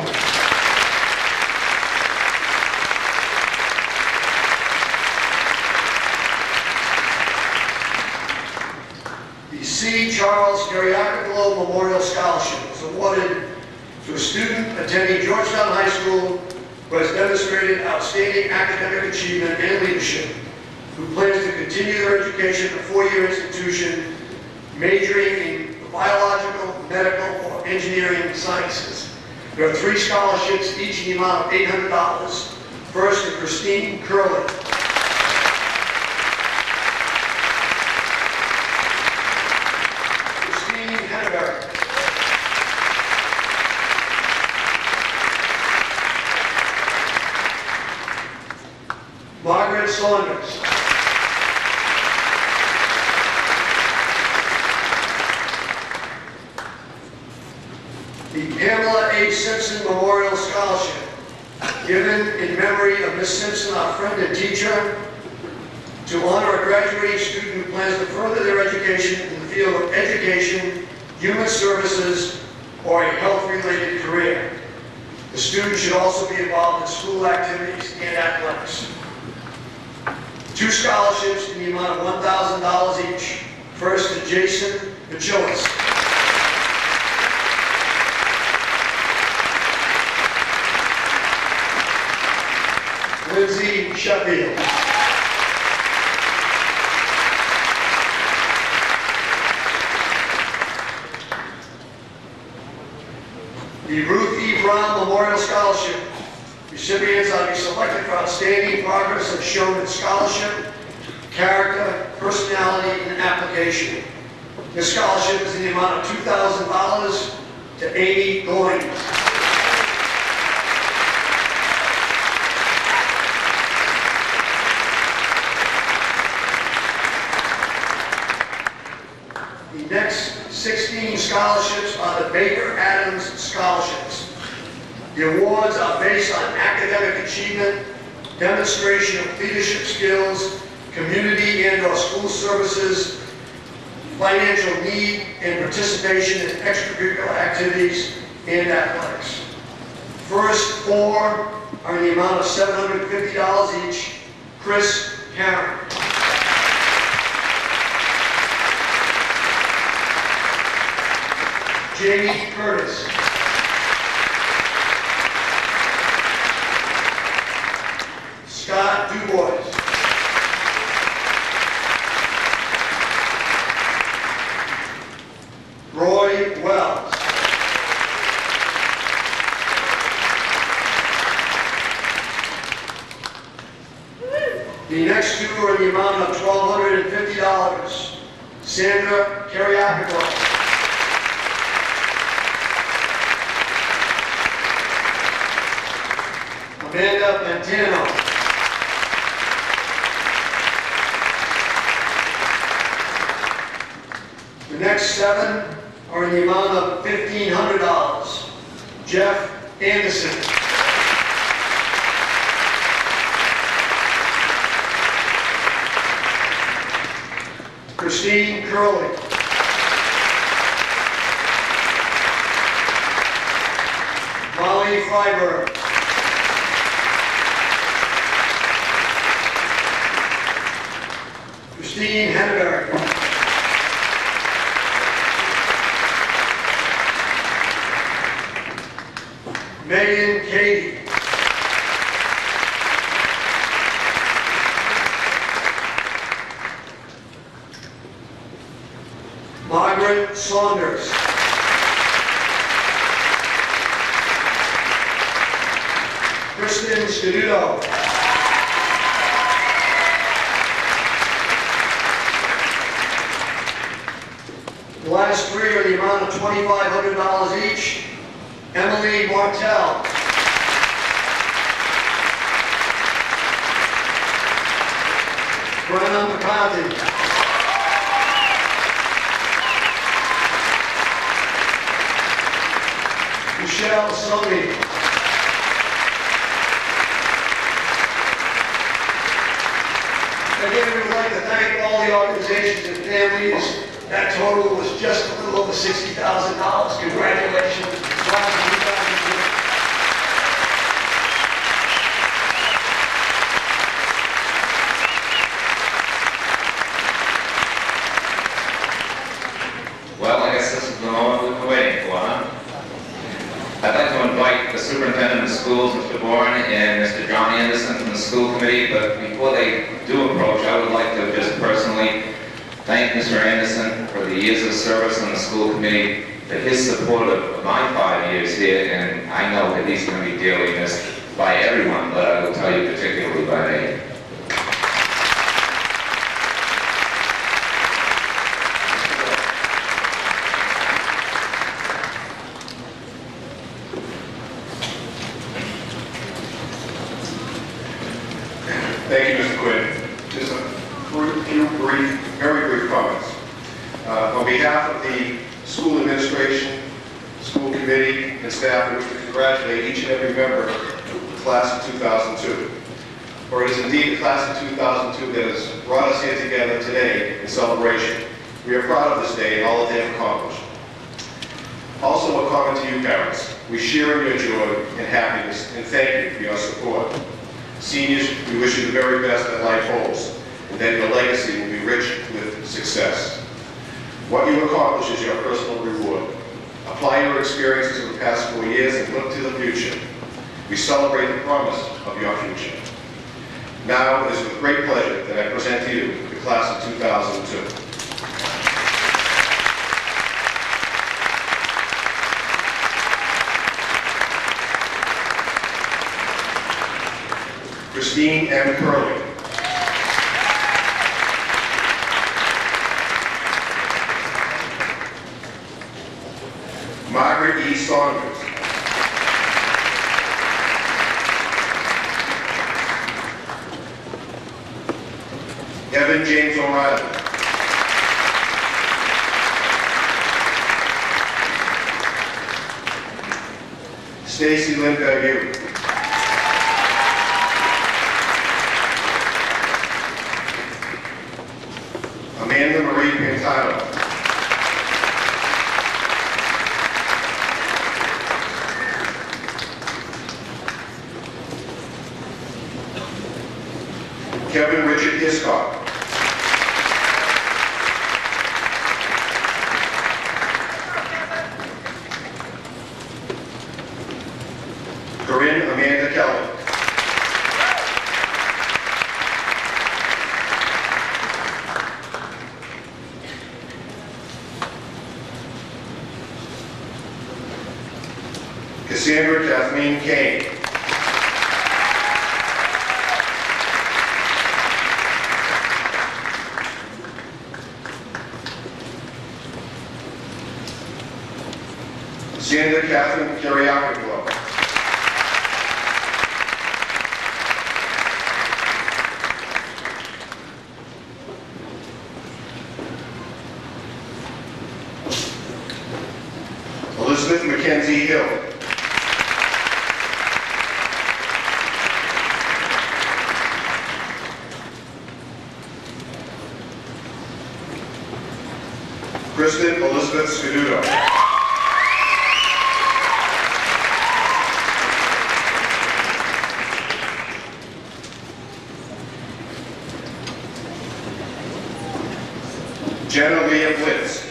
The C. Charles Cariacolo Memorial Scholarship is awarded to a student attending Georgetown High School who has demonstrated outstanding academic achievement and leadership, who plans to continue their education at a four-year institution, majoring in the biological, medical, or engineering sciences. There are 3 scholarships, each in the amount of $800. First, to Christine Curley. Christine Henneberg. Margaret Saunders. The Pamela H. Simpson Memorial Scholarship, given in memory of Ms. Simpson, our friend and teacher, to honor a graduating student who plans to further their education in the field of education, human services, or a health-related career. The student should also be involved in school activities and athletics. 2 scholarships in the amount of $1,000 each. First, to Jason Pachilis. Lindsay Sheffield. The Ruth E. Brown Memorial Scholarship. Recipients are to be selected for outstanding progress as shown in scholarship, character, personality, and application. This scholarship is in the amount of $2,000 to Amy Goins. The next 16 scholarships are the Baker Adams Scholarships. The awards are based on academic achievement, demonstration of leadership skills, community and/or school services, financial need, and participation in extracurricular activities and athletics. First 4 are in the amount of $750 each. Chris Karen. Jamie Curtis. Scott Dubois. Roy Wells. The next 2 are in the amount of $1,250. Sandra Cariacolo. Amanda Pantano. The next 7 are in the amount of $1,500. Jeff Anderson. Christine Curley. Tony Freiberg. Christine Henneberg. Megan Cady. Margaret Saunders. Kristen Scaduto. The last three are the amount of $2,500 each. Emily Martell. Brenna McCarthy. Michelle Sony. Again, we would like to thank all the organizations and families. That total was just a little over $60,000. Congratulations. Class of 2002. Well, I guess this is the moment we've been waiting for, huh? I'd like to invite the superintendent of schools, Mr. Bourne, and Mr. John Anderson from the school committee, but before they do approach, I would like to just personally thank Mr. Anderson for the years of service on the school committee, for his support of my 5 years here, and I know that he's going to be dearly missed by everyone, but I will tell you particularly by me. Thank you, Mr. Quinn. Just a few brief, very brief comments. On behalf of the school administration, school committee, and staff, I wish to congratulate each and every member of the class of 2002. For it is indeed the class of 2002 that has brought us here together today in celebration. We are proud of this day and all that they have accomplished. Also, a comment to you parents. We share in your joy and happiness, and thank you for your support. Seniors, we wish you the very best that life holds, and that your legacy will be rich with success. What you accomplish is your personal reward. Apply your experiences of the past 4 years and look to the future. We celebrate the promise of your future. Now, it is with great pleasure that I present to you the class of 2002. Christine M. Curley. Margaret E. Saunders. Evan James O'Reilly. Stacy Lynn Bellew. Amanda Marie Pintado. Kevin Richard Hiscock. Corinne Amanda Kelly. Cassandra Kathleen Kane. Sandra Catherine Kiriakopoulos. Elizabeth Mackenzie Hill. Kristen Elizabeth Scaduto. Leah Blitz.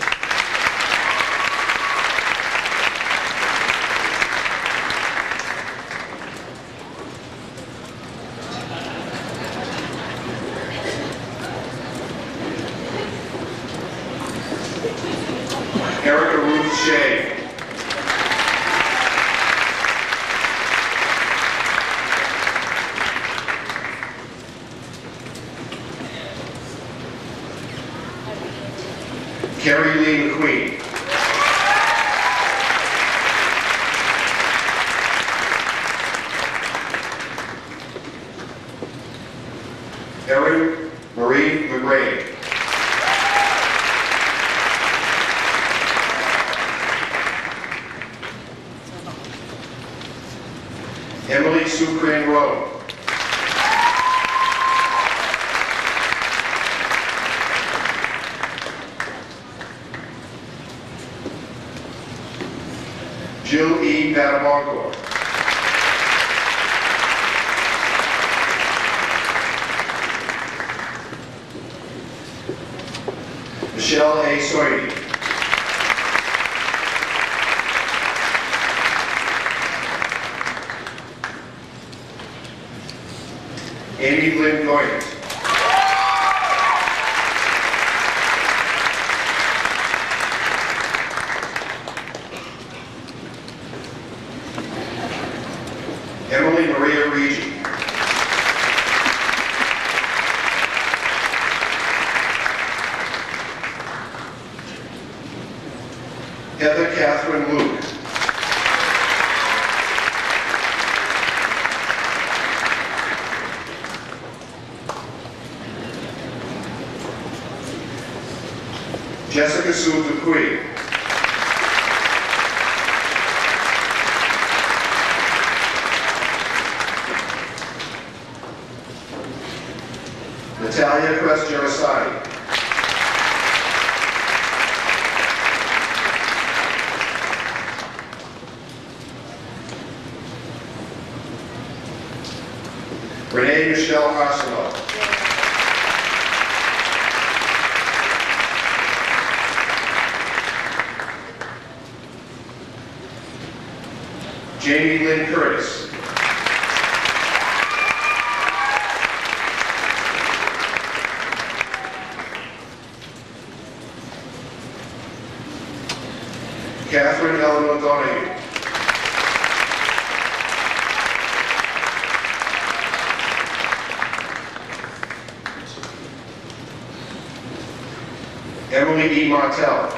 Erica Ruth Shea. Carrie Lee McQueen. Erin Marie McRae. Emily Sue Crane Rowe. Jill E. Batamoncor. Michelle A. Soini. Amy Lynn Goyens. Emily Maria Regi. Heather Catherine Luke. Jessica Sue Dupuy. Natalia Crest Gerasati. Renee Michelle Arsenal. Jamie Lynn Curtis. Catherine Eleanor Donahue. Emily E. Martell.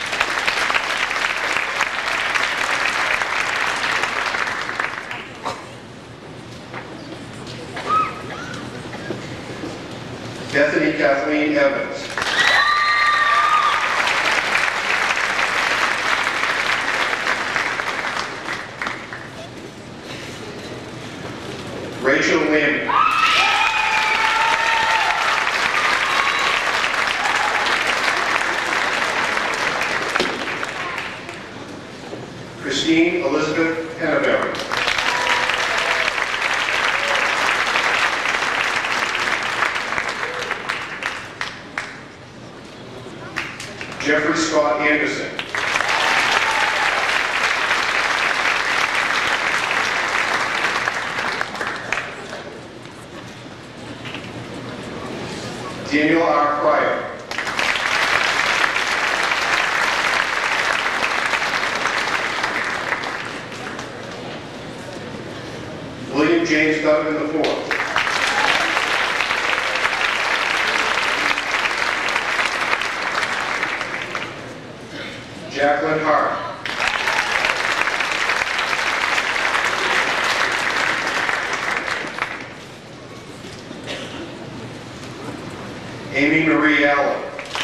Bethany Kathleen Evans. Rachel Lynn. Christine Elizabeth Henneberry. Jeffrey Scott Anderson. Daniel R. Pryor. William James Duggan IV. Jacqueline Hart. Amy Marie Allen.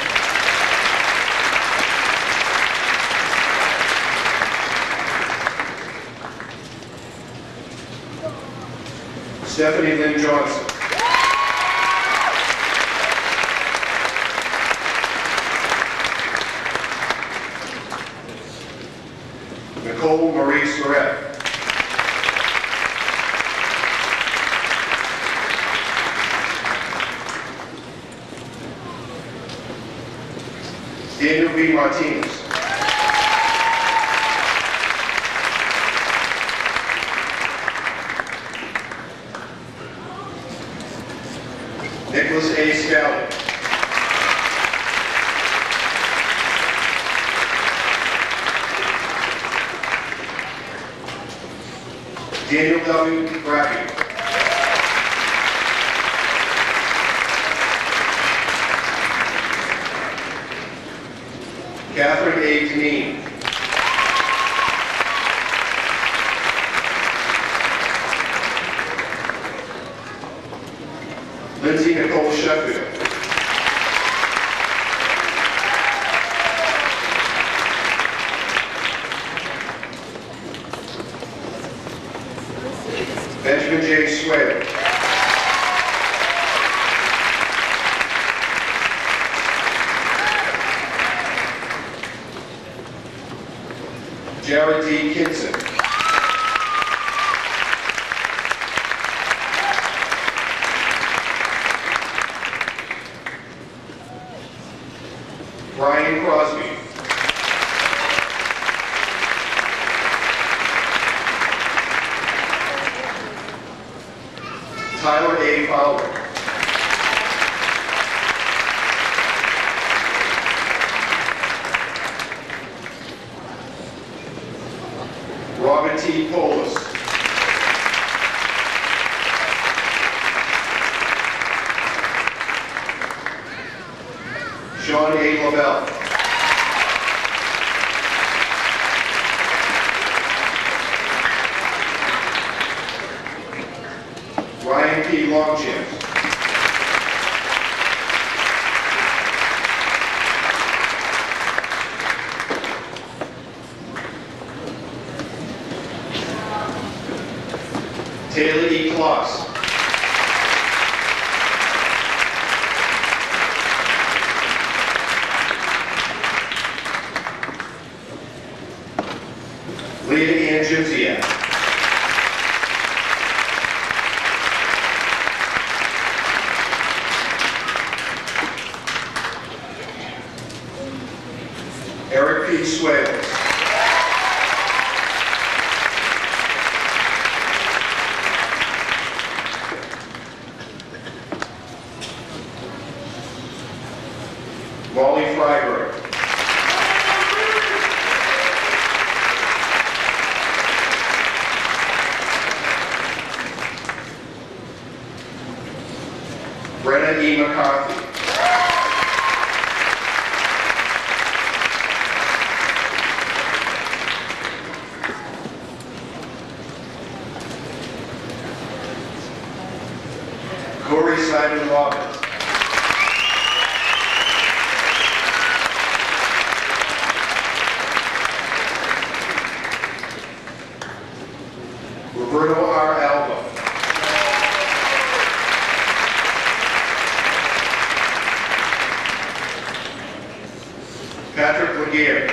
Stephanie Lynn Johnson. Nicole Marie Surratt. Daniel B. Martinez. Nicholas A. Scally. Daniel W. Brackey. Catherine A. Deneen. Lindsay Nicole Sheffield. Benjamin J. Swale. Jared D. Kinson. Brian Crosby. Tyler A. Fowler. Robert T. Polis. Sean A. Lavelle. Ryan P. Longchamp. Taylor E. Kloss. Leah Ann Jimziak. Eric P. Swales. Molly Freiberg. Brenna E. McCarthy. Corey Simon Robbins. Roberto R. Alba. Patrick Laguerre.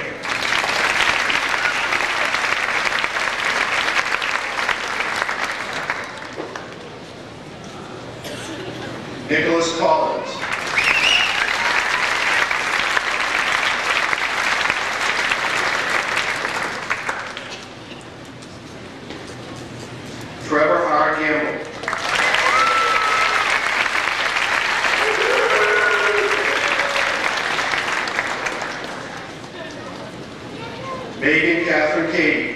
Nicholas Collins. Trevor R. Gamble. Megan Catherine Cady.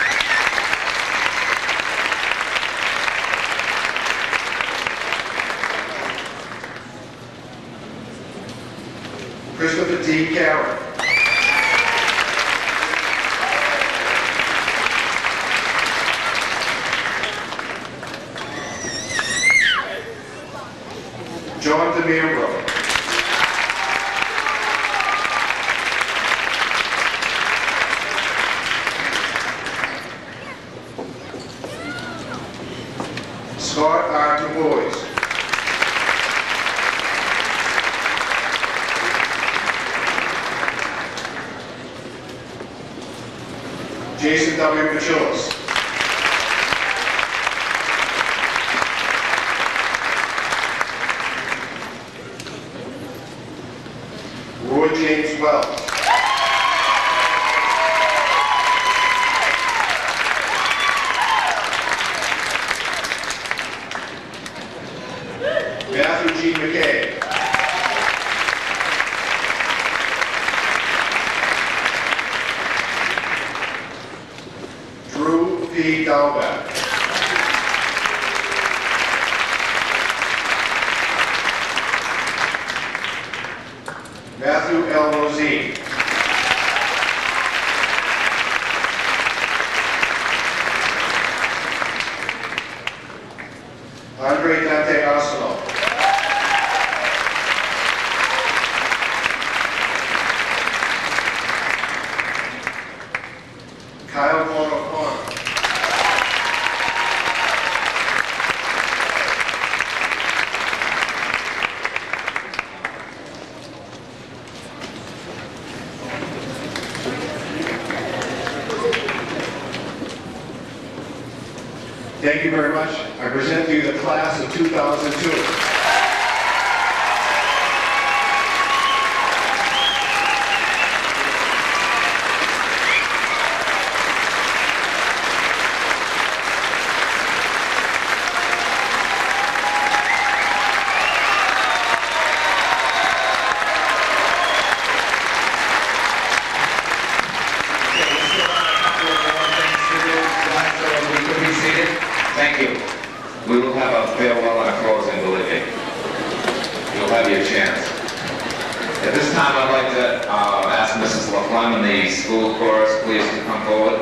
Christopher D. Carroll. John DeMambro. Scott R. Du Bois. Jason W. Pachillas. Roy James Wells. B. Dalbeck. Matthew L. Rosine. Andre Dante Arsenal. Kyle Vaughn O'Connor. Thank you very much. I present to you the class of 2002. Thank you. We will have a farewell and a closing, believe me. You'll have your chance. At this time, I'd like to ask Mrs. LaFlemme and the school chorus, please, to come forward.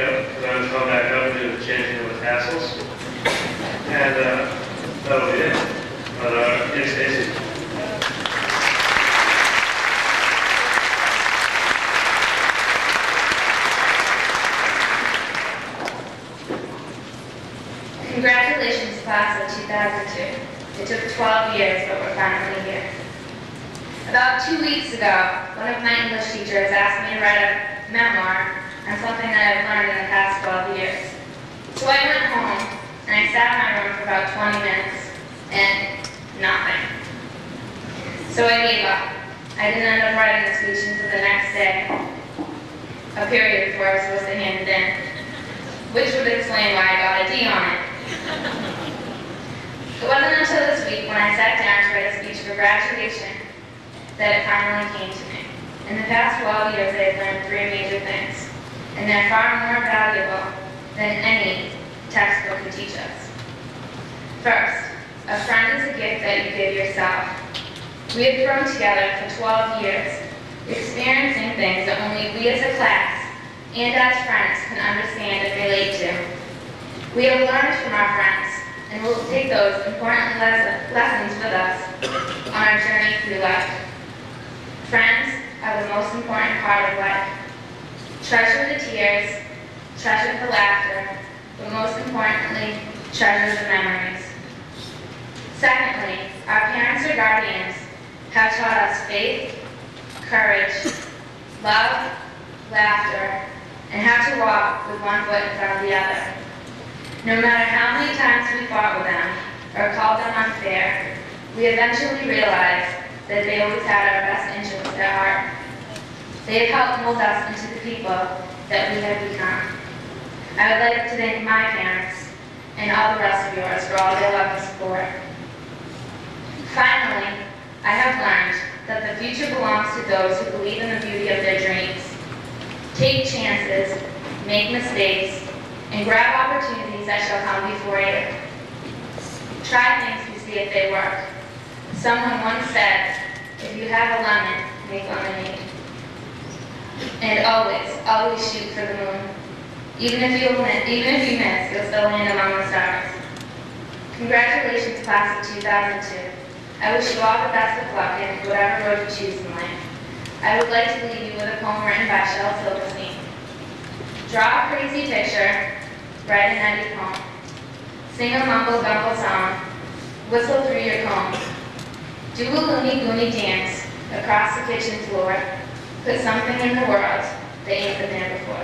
because I was going back up and do the changing of the tassels. And that'll be it. But yes, Stacy. Congratulations, class of 2002. It took 12 years, but we're finally here. About 2 weeks ago, one of my English teachers asked me to write a memoir on something that I've learned in the past 12 years. So I went home, and I sat in my room for about 20 minutes, and nothing. So I gave up. I didn't end up writing the speech until the next day, a period before I was supposed to hand it in, which would explain why I got a D on it. It wasn't until this week when I sat down to write a speech for graduation that it finally came to me. In the past 12 years, I have learned 3 major things, and they're far more valuable than any textbook can teach us. First, a friend is a gift that you give yourself. We have grown together for 12 years, experiencing things that only we as a class and as friends can understand and relate to. We have learned from our friends, and we'll take those important lessons with us on our journey through life. Friends are the most important part of life. Treasure the tears, treasure the laughter, but most importantly, treasure the memories. Secondly, our parents or guardians have taught us faith, courage, love, laughter, and how to walk with one foot in front of the other. No matter how many times we fought with them or called them unfair, we eventually realized that they always had our best interests at heart. They have helped mold us into the people that we have become. I would like to thank my parents and all the rest of yours for all their love and support. Finally, I have learned that the future belongs to those who believe in the beauty of their dreams. Take chances, make mistakes, and grab opportunities that shall come before you. Try things to see if they work. Someone once said, if you have a lemon, make lemonade. And always, always shoot for the moon. Even if you miss, you'll still land among the stars. Congratulations, class of 2002. I wish you all the best of luck in whatever road you choose in life. I would like to leave you with a poem written by Shel Silverstein. Draw a crazy picture, write a nutty poem. Sing a mumble-gumble song, whistle through your comb. Do a loony-goony dance across the kitchen floor. Put something in the world that ain't been there before.